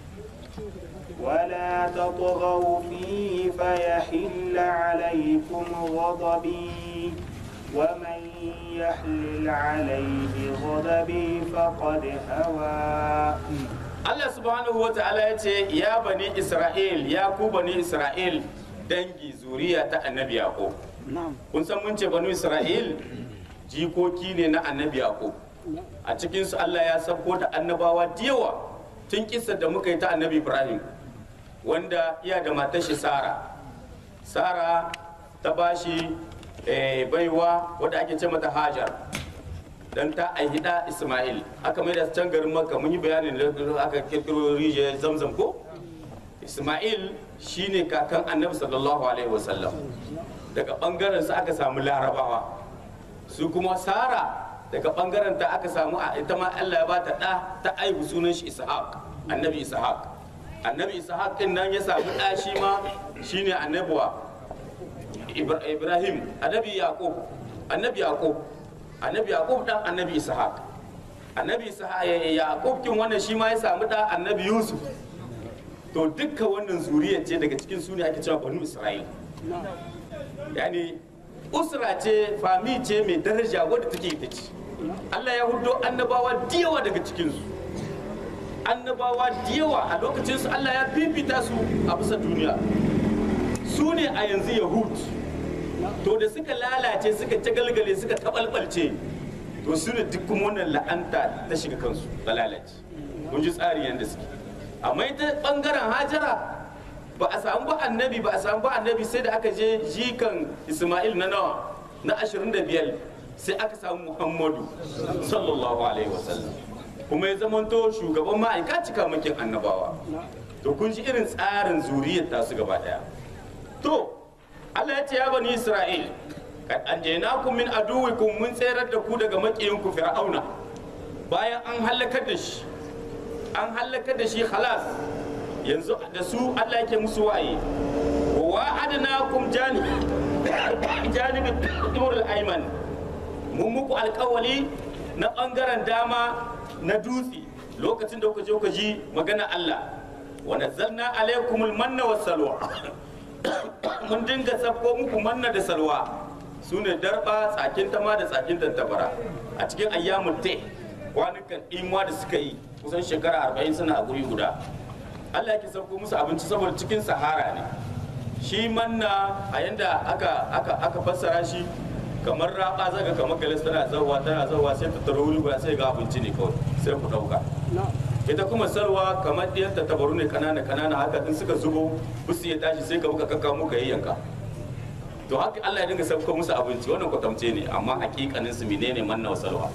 ولا تطغوا فيه فيحل عليكم غضبي ومن يحلل عليه غضبي فقد هوى Allah subhanahu wa ta'ala ya ce ya bani Isra'il ya ku bani Isra'il dangi zuriya ta annabi Yaqub kun san mun ce bani Isra'il jikoki ne na annabi Yaqub a cikin su Allah ya sako da annabawa diyawa tun kissa da muka yi ta annabi Ibrahim wanda iya da matar shi Sara Sara ta bashi eh, baiwa wadda ake ce mata Hajar dan ta aihi da Ismail aka mai da can garin Makka mun yi bayanin da aka kirkiro rijiyar Zamzam ko Ismail shine kakan Annabi sallallahu alaihi wasallam daga bangaren sa aka samu Larabawa su kuma Sara daga bangaren ta aka samu a ita ma Allah ya bata da ta aihu sunan shi Ishaq Annabi Ishaq Annabi Ishaq din nan ya samu da shi ma shine annabuwa Ibrahim Annabi Yaqub Annabi Yaqub Annabi Yaqub dan Annabi Ishaq Annabi Ishaq Yaqub kin wannan shi ma ya samu da Annabi Yusuf to dukkan wannan zuriya ce daga cikin su ne ake cewa banu Isra'il yani usra ce fami ce mai daraja wadda take ita ce Allah ya hudo annabawa diyawa daga cikin su annabawa diyawa a lokacin su Allah ya fifita su a bisa duniya su ne a yanzu Yahud to da suka lalace suka tagalgale suka tabalbalce to su ne duk kuma wannan la'anta ta shiga kansu da lalace kun ji tsari yanda suke amma ita bangaren Hajara ba a samu ba annabi ba a samu ba annabi sai da aka je jikan Ismail na nawa na ashirin da biyar sai aka samu Muhammadu sallallahu alaihi wasallam kuma ya zamanto shugaban ma'aika cika makin annabawa to kun ji irin tsarin zuriyar tasu gaba daya to Allah ya ce ya bani Isra'il kad anjaynakum min aduwikum mun tsayar da ku daga makiyinku fir'auna bayan an halakar da shi an halakar da shi khalas yanzu da su Allah yake musu waye wa wa'adnakum janib janib al ayman mun muku alƙawali na bangaren dama na dutse lokacin da kuka je kuka ji magana Allah wa nazzalna alaykumul manna was salwa mun dinga sabko muku manna da salwa su ne darba tsakin tama da tsakin tantabara a cikin ayyamun te kwanukan imuwa da suka yi kusan shekara arba'in suna a guri guda Allah yake sabko musu abinci saboda cikin sahara ne shi manna a yanda aka aka aka fassara shi kamar raba zaga kamar galis tana zawa tana zawa sai ta taro wuri guda sai ga abinci ne kawai sai ku dauka ita kuma salwa kamar ɗiyan ta tabaru ne kanana kanana haka in suka zubo busu ya tashi sai ka buka kakka muka yi yanka to haka Allah ya dinga sabko musu abinci wannan kwatamce ne amma hakikanin su menene manna wa salwa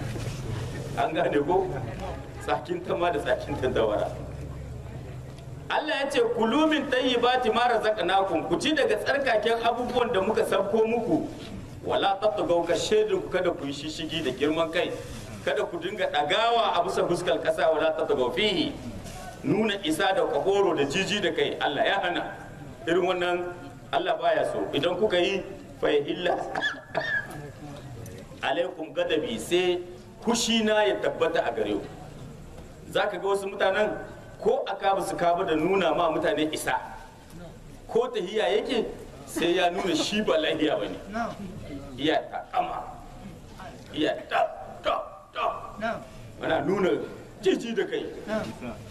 an gane ko tsakin tama da tsakin tandawara Allah ya ce kulu min tayyibati ma razaqnakum ku ci daga tsarkaken abubuwan da muka sabko muku wala tattagaw ka shedin ku kada ku yi shishigi da girman kai kada ku dinga dagawa a bisa fuskar kasa wala tattagaw fihi nuna isa da kwakoro da jiji da kai Allah ya hana irin wannan Allah baya so idan kuka yi fa illa alaikum gadabi sai kushina ya tabbata a gare ku zaka ga wasu mutanen ko aka ba su kaba da nuna ma mutane isa ko tahiya yake sai ya nuna shi ba lahiya bane iya ta kama iya ta ta ta ana nuna jiji da kai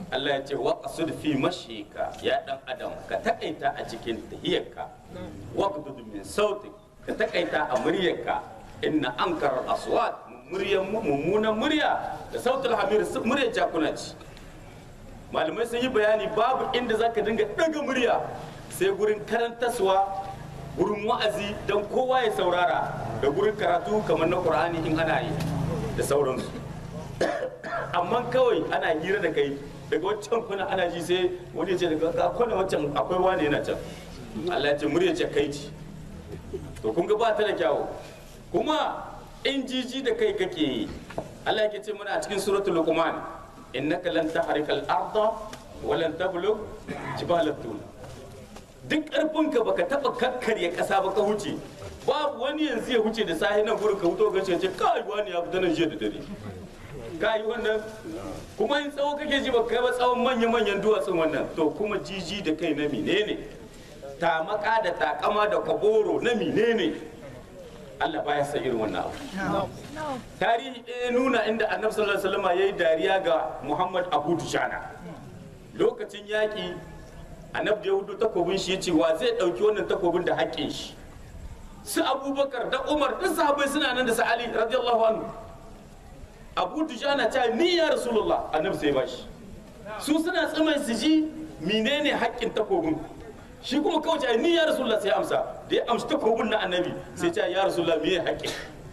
Allah ya ce wa qasud fi mashika ya dan adam ka takaita a cikin tahiyarka wa qudud min sautik ka takaita a muryarka inna ankara aswat muryan mummunan murya da sautul hamir muryar jakuna ce malamai sun yi bayani babu inda zaka dinga daga murya sai gurin karantaswa gurin wa'azi don kowa ya saurara da gurin karatu kamar na qur'ani in ana yi da sauransu amma kawai ana hira da kai daga wancan kuna ana ji sai wani ya ce daga kwana wancan akwai wani yana can Allah ya ce murya ce kai ci to kun ga ba ta da kyawu kuma in jiji da kai kake yi Allah yake ce mana a cikin suratul luqman innaka lan tahrika al-arda wa lan tablugh jibala tul duk karfinka baka taba kakkarya kasa ba ka huce babu wani yanzu ya huce da sahi nan gurin ka huto gace ce kai wani ya fita nan jiya da dare kai wannan kuma in tsawo kake ji baka kai ba tsawon manyan manyan duwatsun wannan to kuma jiji da kai na menene tamaka da takama da kwaboro na menene Allah baya san irin wannan abu tarihi ɗaya nuna inda annabi sallallahu alaihi wasallam yayi dariya ga Muhammad Abu Dujana lokacin yaƙi annabi da yahudu takobin shi yace wa zai ɗauki wannan takobin da haƙƙin shi su Abubakar da Umar duk sahabbai suna nan da su Ali radiyallahu anhu Abu Dujana ta ni ya Rasulullah annabi sai bashi su suna tsaman su ji menene haƙƙin takobin shi kuma kawai ce ni ya Rasulullah sai amsa da ya amsa takobin na annabi sai ce ya Rasulullah me haƙƙi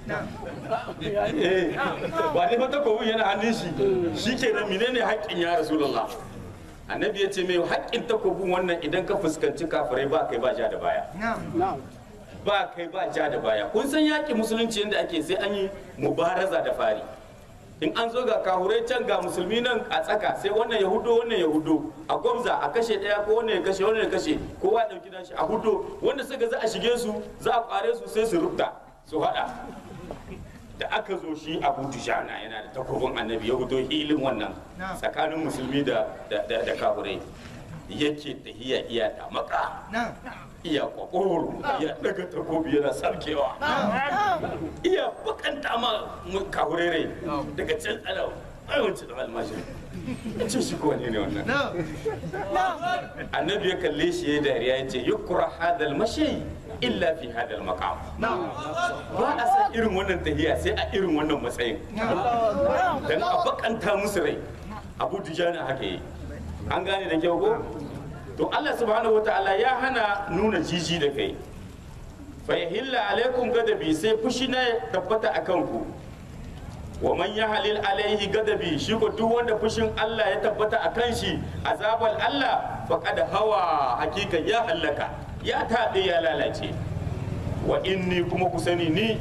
ba ne fa takobin yana hannun shi shi ke nan menene haƙƙin ya Rasulullah annabi ya ce mai haƙƙin takobin wannan idan ka fuskanci kafirai ba kai ba ja da baya ba kai ba ja da baya kun san yaƙi musulunci yadda ake sai an yi mubaraza da fari in an zo ga kahurai can ga musulmi nan a tsaka sai wannan ya hudo wannan ya hudo a gwamza a kashe daya ko wannan ya kashe wannan ya kashe kowa ya dauki nashi a hudo wanda suka za a shige su za a kware su sai su rubta su hada da aka zo shi Abu Dujana yana da takobin annabi ya hudo hilin wannan tsakanin musulmi da da kahurai yake tahiya iya ta maka iya kwakwaro iya daga takobi yana sarkewa iya bakanta ma kahurere daga can alau aiwancin da almashin ya ce shi kowane ne wannan annabi ya kalle shi ya dariya ya ce yukura hadal mashi illa fi hadal maqam ba a san irin wannan tahiya sai a irin wannan matsayin dan a bakanta musu rai Abu Dujana haka yi an gane da kyau ko to Allah subhanahu wataala ya hana nuna jiji da kai fa yahilla alaikum gadabi sai fushi na tabbata akan ku wa man yahlil alaihi gadabi shi ko duk wanda fushin Allah ya tabbata akan shi azabal Allah faqad hawa hakika ya halaka ya tabe ya lalace wa inni kuma ku sani ni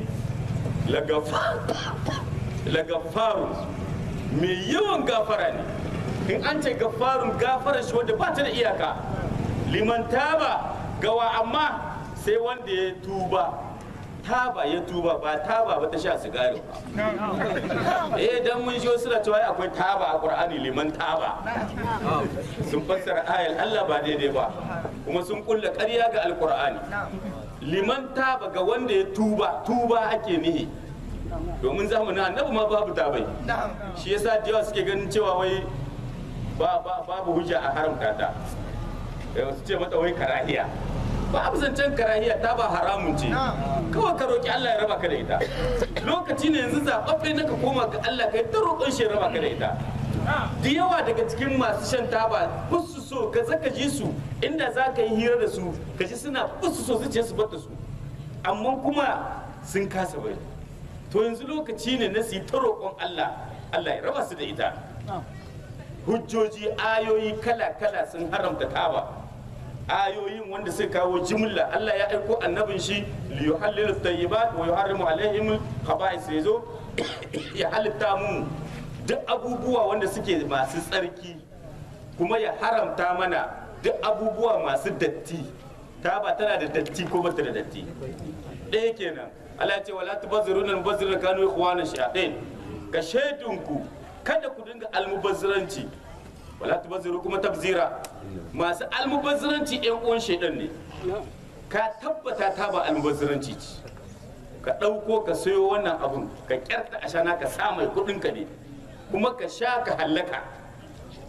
lagafaru mai yawan gafara ne in an ce gafarun gafara shi wanda ba ta da iyaka liman taba gawa amma sai wanda ya tuba taba ya tuba ba taba ba ta sha sigari ba eh dan mun shi suna cewa akwai taba a Qur'ani liman taba sun fassara ayar Allah ba daidai ba kuma sun kulla ƙarya ga alqur'ani liman taba ga wanda ya tuba tuba ake nihi domin zamanin annabi ma babu tabai shi yasa da yawa suke ganin cewa wai babu hujja a haramta ta su ce mata wai karahiya ba abu zancen karahiya ta ba haramun ce kawai ka roƙi Allah ya raba ka da ita lokaci ne yanzu zaɓaɓɓe na ka koma ga Allah ka yi ta roƙon shi ya raba ka da ita da yawa daga cikin masu shan taba fusu so ka zaka ji su inda za ka yi hira da su ka ji suna fusu so su ce su bata su amma kuma sun kasa bai to yanzu lokaci ne na su yi ta roƙon Allah Allah ya raba su da ita hujjoji ayoyi kala-kala sun haramta taba ayoyin wanda suka kawo jimla Allah ya aiko annabin shi li yuhallilu tayyibat wa yuharrimu alaihim khaba'is yazo ya halitta mu duk abubuwa wanda suke masu tsarki kuma ya haramta mana duk abubuwa masu datti taba tana da datti ko bata da datti ɗaya kenan Allah ya ce wala tubazziruna mubazzirina kanu ikhwana shayatin ka shaidunku kada ku dinga almubazziranci wala tubazziru kuma tabzira masu almubazziranci yan uwan shaidan ne ka tabbata ta ba almubazziranci ce ka ɗauko ka sayo wannan abun ka kyarta a shana ka sa mai kuɗin ka ne kuma ka sha ka hallaka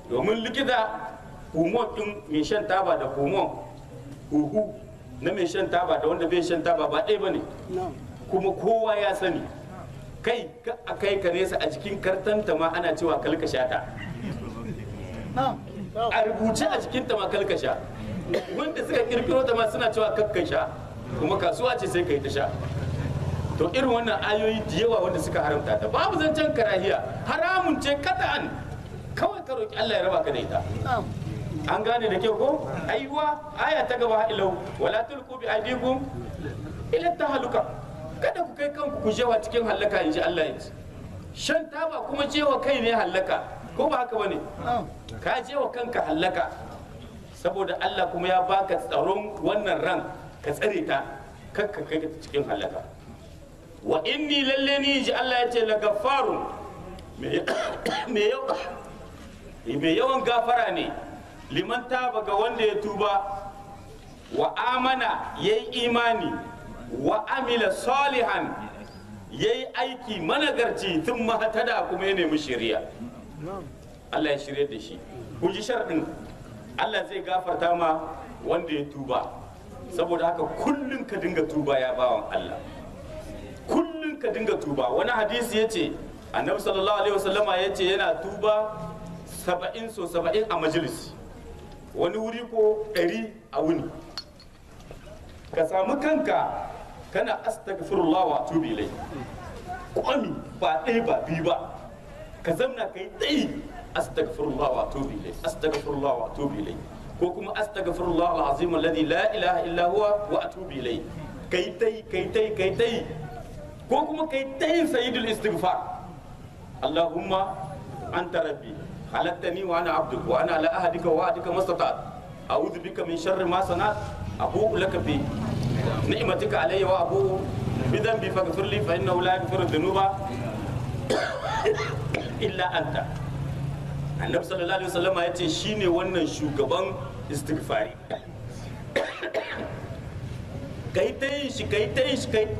domin likita humon din mai shan taba da humon huhu na mai shan taba da wanda bai shan taba ba ɗaya bane kuma kowa ya sani kai ka a kai ka nesa a cikin kartanta ma ana cewa kalkasha ta a rubuce a cikin ta ma kalkasha wanda suka kirkiro ta ma suna cewa kakkasha kuma kasuwa ce sai kai ta sha to irin wannan ayoyi da yawa wanda suka haramta ta babu zancen karahiya haramun ce kata'an kawai ka roki Allah ya raba ka da ita an gane da kyau ko aiwa aya ta gaba ilau wala tulqu bi aydikum ila tahaluka kada ku kai kanku ku jewa cikin halaka inji Allah ya ce shan taba kuma jewa kai ne halaka ko ba haka bane ka jewa kanka halaka saboda Allah kuma ya baka tsaron wannan ran ka tsare ta kakka kai ta cikin halaka wa inni lalle ni ji Allah ya ce la gaffarun me yawan gafara ne liman taba ga wanda ya tuba wa amana yayi imani wa amila salihan yayi aiki managarci tun mahatada kuma ya nemi shari'a Allah ya shirye da shi kun ji sharadin Allah zai gafarta ma wanda ya tuba saboda haka kullun ka dinga tuba ya bawan Allah kullun ka dinga tuba wani hadisi yace annabi sallallahu alaihi wasallama yace yana tuba saba'in so saba'in a majalis wani wuri ko ɗari a wuni ka samu kanka kana astaghfirullah wa atubu ilai kwami ba ɗaya ba biyu ba ka zamna kai tsayi astaghfirullah wa atubu ilai astaghfirullah wa atubu ilai ko kuma astaghfirullah alazim alladhi la ilaha illa huwa wa atubu ilai kai tai kai tai kai tai ko kuma kai tai sayyidul istighfar allahumma anta rabbi خلقتني وانا عبدك وانا على عهدك ووعدك ما استطعت اعوذ بك من شر ما صنعت ابوء لك بنعمتك علي وابوء بذنبي فاغفر لي فانه لا يغفر الذنوب الا انت annabi sallallahu alaihi wasallam ya ce shine wannan shugaban istighfari kai ta yin shi kai ta yin shi kai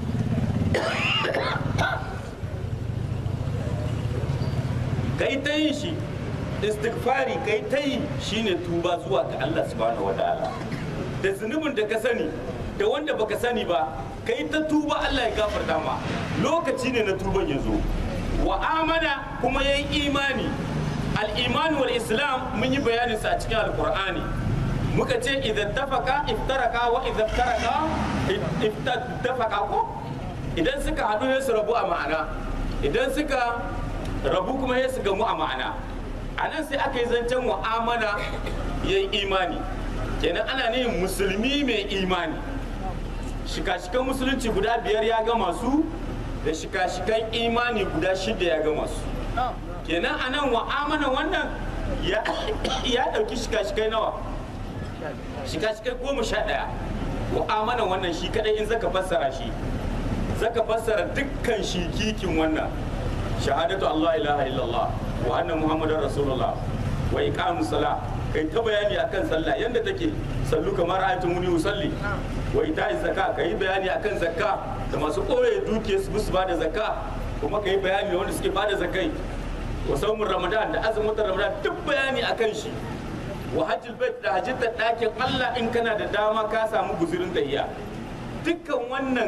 kai ta yin shi istighfari kai ta yi shine tuba zuwa ga Allah subhanahu wataala da zunubin da ka sani da wanda baka sani ba kai ta tuba Allah ya gafarta ma lokaci ne na tuban yazo wa amana kuma yayi imani al-iman wal islam mun yi bayanin sa a cikin alqur'ani muka ce idan tafaka iftaraka wa idan taraka iftafaka ko idan suka hadu ne su rabu a ma'ana idan suka rabu kuma ya su gamu a ma'ana a nan sai aka yi zancen mu'amala ya yi imani kenan ana ne musulmi mai imani shika-shikan musulunci guda biyar ya gama su da shika-shikan imani guda shida ya gama su kenan a nan mu'amala wannan ya ɗauki shika-shikai nawa shika-shikai goma sha ɗaya mu'amala wannan shi kadai in zaka fassara shi zaka fassara dukkan shi kikin wannan shahadatu Allah ilaha illallah wa anna muhammadar rasulullah wa iqamus sala kai ta bayani akan sallah yanda take sallu kamar ayatu muni usalli wa ita'iz zakka kai bayani akan zakka da masu koye duke su su bada zakka kuma kai bayani da wanda suke bada zakai wa saumun ramadan da azumin ramadan duk bayani akan shi wa hajjul bait da hajjatar dakin Allah in kana da dama ka samu guzurin tahiya dukkan wannan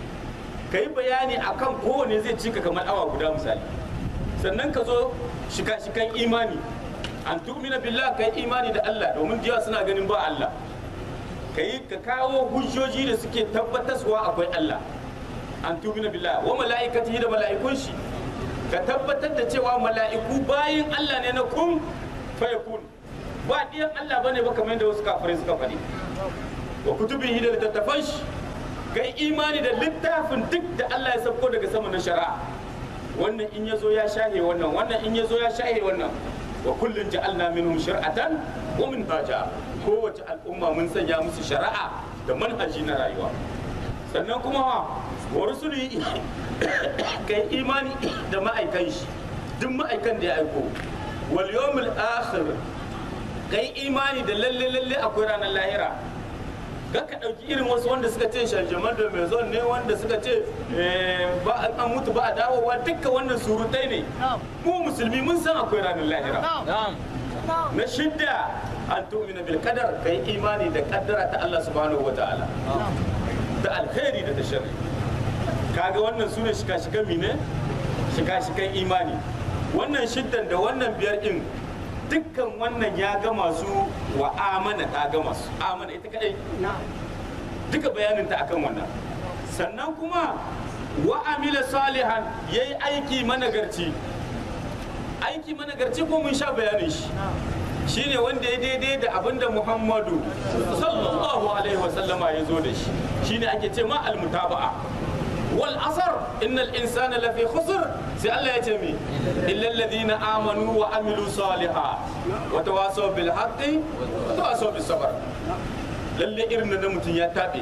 ka yi bayani akan kowane zai cika kamar awa guda misali sannan ka zo shika-shikan imani an tu'mina billah ka yi imani da Allah domin jiya suna ganin ba Allah ka yi ka kawo hujjoji da suke tabbatarwa akwai Allah an tu'mina billah wa mala'ikatihi da mala'ikun shi ka tabbatar da cewa mala'iku bayin Allah ne na kun fayakun ba diyan Allah bane ba kamar yadda wasu kafirai suka faɗi wa kutubihi da littattafan shi kai imani da littafin duk da Allah ya sauko daga sama na shari'a wannan in yazo ya shahe wannan wannan in yazo ya shahe wannan wa kullun ja'alna minhum shir'atan wa minhaja kowace al'umma mun sanya musu shari'a da manhaji na rayuwa sannan kuma wa rusuli kai imani da ma'aikan shi duk ma'aikan da ya aiko wal yawmil akhir kai imani da lalle lalle akwai ranar lahira ga ka ɗauki irin wasu wanda suka ce shanjaman da mai zon ne wanda suka ce ba an mutu ba a dawowa dukkan wannan surutai ne mu musulmi mun san akwai ranar lahira na shidda an tu'mina bil qadar kai imani da kaddara ta Allah subhanahu wa ta'ala da alkhairi da sharri kaga wannan sune shika-shikan mine shika-shikan imani wannan shiddan da wannan biyar din dukkan wannan ya ga masu wa amana ta ga masu amana ita kadai duka bayanin ta akan wannan sannan kuma wa amila salihan yayi aiki managarci aiki managarci ko mun sha bayanin shi shine wanda ya daidai da abinda Muhammadu sallallahu alaihi wasallama ya zo da shi shine ake ce ma almutaba'a wal asr innal insana lafi khusr sai Allah ya ce mi illa alladhina amanu wa amilu salihat wa tawasaw bil haqqi wa tawasaw bis sabr lalle irin da mutum ya tabe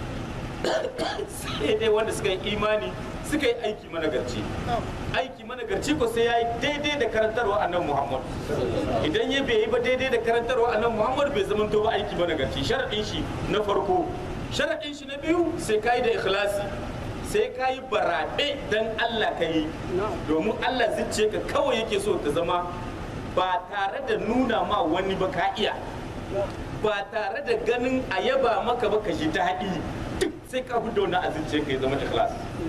sai dai wanda suka yi imani suka yi aiki managarci aiki managarci ko sai ya yi daidai da karantarwa annabi Muhammad idan ya bai yi ba daidai da karantarwa annabi Muhammad bai zama to ba aiki managarci sharadin shi na farko sharadin shi na biyu sai kai da ikhlasi sai kai barabe dan Allah kai domin Allah zicce ka kawai yake so ta zama ba tare da nuna ma wani ba ka iya ba tare da ganin a yaba maka ba ka ji daɗi duk sai ka fi dauna a zuciya ka zama ikhlas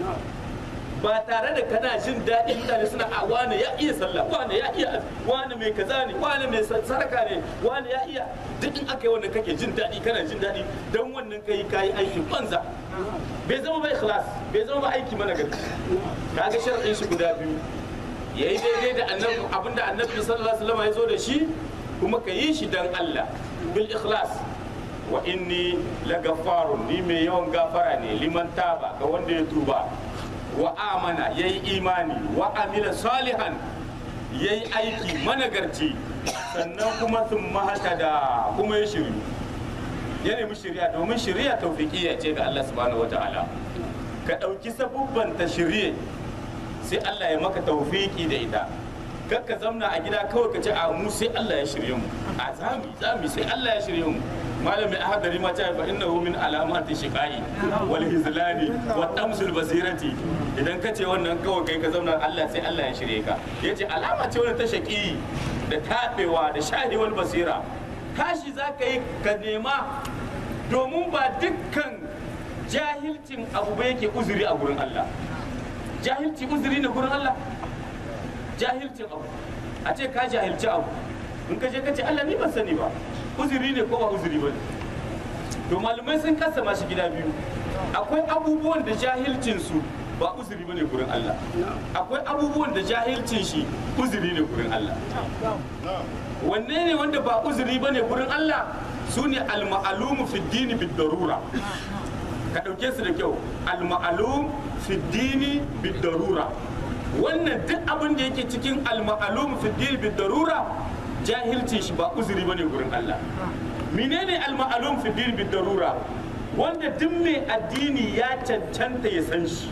ba tare da kana jin daɗi mutane suna a wane ya iya sallah wane ya iya wane mai kaza ne wane mai saraka ne wane ya iya duk in aka yi wannan kake jin daɗi kana jin daɗi dan wannan kai kayi aiki banza bai zama ba ikhlas bai zama ba aiki mana gari kaga shar'in shi guda biyu yayi daidai da annabi abinda annabi sallallahu alaihi wasallam ya zo da shi kuma ka yi shi dan Allah bil ikhlas wa inni lagafarun ni mai yawan gafara ne liman taba ga wanda ya tuba wa amana yayi imani wa amila salihan yayi aiki managarci sannan kuma sun mahata da kuma ya shiryu ya nemi shirya domin shirya taufiqiyya ce ga Allah subhanahu wataala ka dauki sabubban ta shirye sai Allah ya maka tawfiki da ita kakka zamna a gida kawai ka ce a mu sai Allah ya shirye mu a zami zami sai Allah ya shirye mu malamin ahadari ma ta fa innahu min alamati shiqai wal hizlani wa tamsul basirati idan ka ce wannan kawai kai ka zauna Allah sai Allah ya shirye ka yace alama ce wannan ta shaqi da tabewa da shahidul basira tashi zaka yi ka nema domin ba dukkan jahilcin abu ba yake uzuri a gurin Allah jahilci uzuri ne gurin Allah jahilcin abu a ce ka jahilci abu in ka je ka ce Allah ni ban sani ba uzuri ne ko ba uzuri ba to malamai sun kasa mashi gida biyu akwai abubuwan da jahilcin su ba uzuri bane gurin Allah akwai abubuwan da jahilcin shi uzuri ne gurin Allah wanne ne wanda ba uzuri bane gurin Allah sune al-ma'lum fi ad-din bid-darura ka dauke su da kyau al-ma'lum fi ad-din bid-darura wannan duk abin da yake cikin al-ma'lum fi ad-din bid-darura jahilci shi ba uzuri bane gurin Allah menene al-ma'lum fi din bi darura wanda duk mai addini ya cancanta ya san shi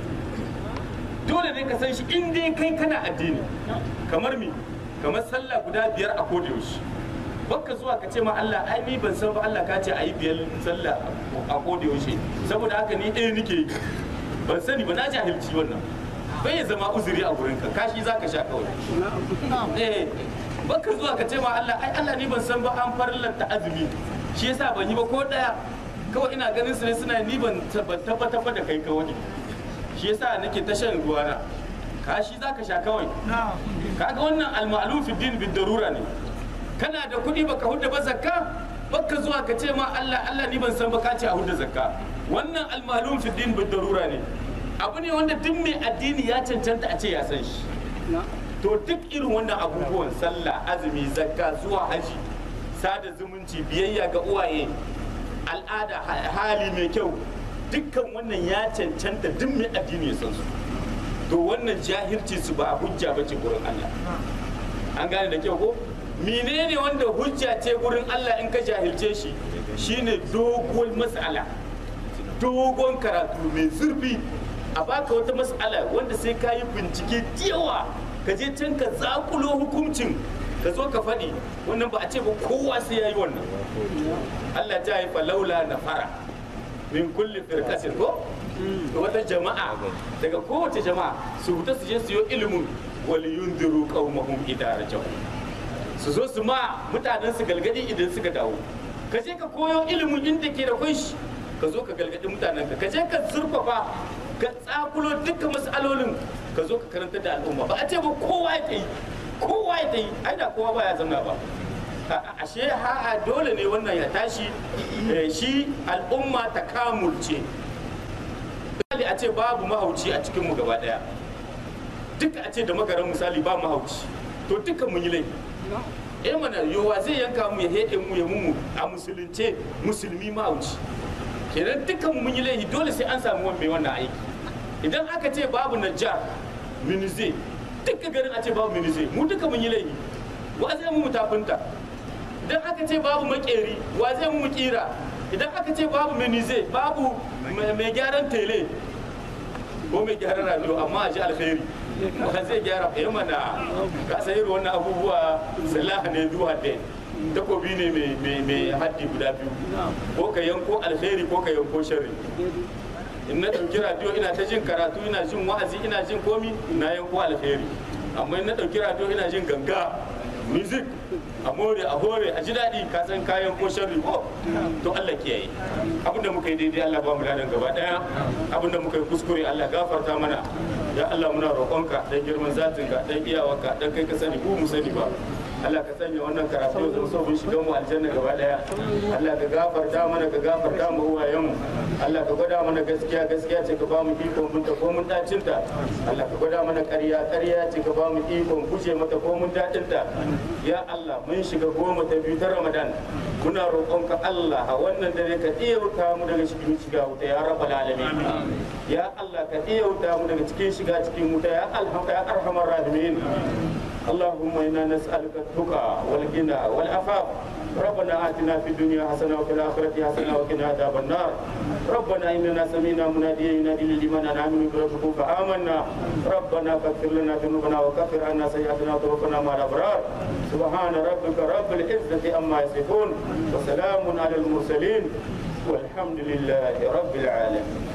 dole ne ka san shi in dai kai kana addini kamar mi kamar sallah guda biyar a koda yaushe baka zuwa ka ce ma Allah ai ni ban san ba Allah ka ce ayi biyar sallah a koda yaushe saboda haka ni ɗaya nake yi ban sani ba na jahilci wannan bai zama uzuri a gurin ka kashi zaka sha kawai eh baka zuwa ka ce ma Allah ai Allah ni ban san ba an farlanta azumi shi yasa ban yi ba ko daya kawai ina ganin su ne suna ni ban tabbata ba da kai kawai shi yasa nake ta shan ruwa na kashi zaka sha kawai kaga wannan al-ma'lum fi din bid darura ne kana da kuɗi baka hudda ba zakka baka zuwa ka ce ma Allah Allah ni ban san ba ka ce a hudda zakka wannan al-ma'lum fi din bid darura ne abu ne wanda duk mai addini ya cancanta a ce ya san shi to duk irin wannan abubuwan sallah azumi zakka zuwa haji sada zumunci biyayya ga uwaye al'ada hali mai kyau dukkan wannan ya cancanta duk mai addini ya san su to wannan jahilci su ba hujja bace gurin Allah an gane da kyau ko menene wanda hujja ce gurin Allah in ka jahilce shi shine dogon mas'ala dogon karatu mai zurfi a baka wata mas'ala wanda sai ka yi bincike yawa ka je can ka zakulo hukuncin ka zo ka faɗi wannan ba a ce ba kowa sai ya yi wannan Allah ta yi falaula na fara min kulli firqatin ko wata jama'a daga kowace jama'a su fita su je su yi ilimin wal yunziru qaumahum idza rajau su zo su ma mutanen su galgadi idan suka dawo. Ka je ka koyo ilimin inda ke da kunshi ka zo ka galgadi mutanen ka ka je ka zurfafa ka tsakulo dukkan mas'alolin ka zo ka karanta da al'umma ba a ce ba kowa ya yi kowa ya yi ai da kowa ba ya zama ba ashe ha'a dole ne wannan ya tashi shi al'umma ta kamulce misali a ce babu mahauci a cikin mu gaba daya duka a ce da magaran misali ba mahauci to dukkan mun yi laifi eh mana yowa zai yanka mu ya hede mu ya mumu a musulunce musulmi mahauci kenan dukkan mun yi laifi dole sai an samu wani mai wannan aiki idan aka ce babu najjar minize duka garin a ce babu minize mu duka mun yi laifi wa zai mu tafinta idan aka ce babu makeri wa zai mu kira idan aka ce babu minize babu mai gyaran tele ko mai gyaran radio amma a ji alkhairi ba zai gyara ya mana ka sayar wannan abubuwa salaha ne zuwa da takobi ne mai haddi guda biyu ko ka yanko alkhairi ko ka yanko sharri in na ɗauki radio ina ta jin karatu ina jin wa'azi ina jin komi na yanko alkhairi amma in na ɗauki radio ina jin ganga music a more a hore a ji daɗi ka san kayan ko sharri ko to Allah kiyaye abinda muka yi daidai Allah ba mu ladan gaba daya abinda muka yi kuskure Allah gafarta mana ya Allah muna roƙonka dan girman zatinka dan iyawarka dan kai ka sani ku mu sani ba Allah ka sanya wannan karatu zan so mun shiga mu aljanna gaba daya Allah ka gafarta mana ka gafarta mu uwayen mu Allah ka gwada mana gaskiya gaskiya ce ka ba mu ikon mun ta ko mun dacin ta Allah ka gwada mana ƙarya ƙarya ce ka ba mu ikon guje mata ko mun dacin ta ya Allah mun shiga goma ta biyu ta Ramadan muna roƙonka Allah a wannan dare ka tsiyauta mu daga cikin shiga wuta ya rabbal alamin ya Allah ka tsiyauta mu daga cikin shiga cikin wuta ya alhamdu ya arhamar rahimin اللهم انا نسالك التقى والغنى والعفاف ربنا آتنا في الدنيا حسنه وفي الاخره حسنه وقنا عذاب النار ربنا اننا سمعنا مناديا ينادي لمن ان امنوا بربكم فامنا ربنا فاغفر لنا ذنوبنا وكفر عنا سيئاتنا وتوفنا مع الابرار سبحان ربك رب العزه عما يصفون وسلام على المرسلين والحمد لله رب العالمين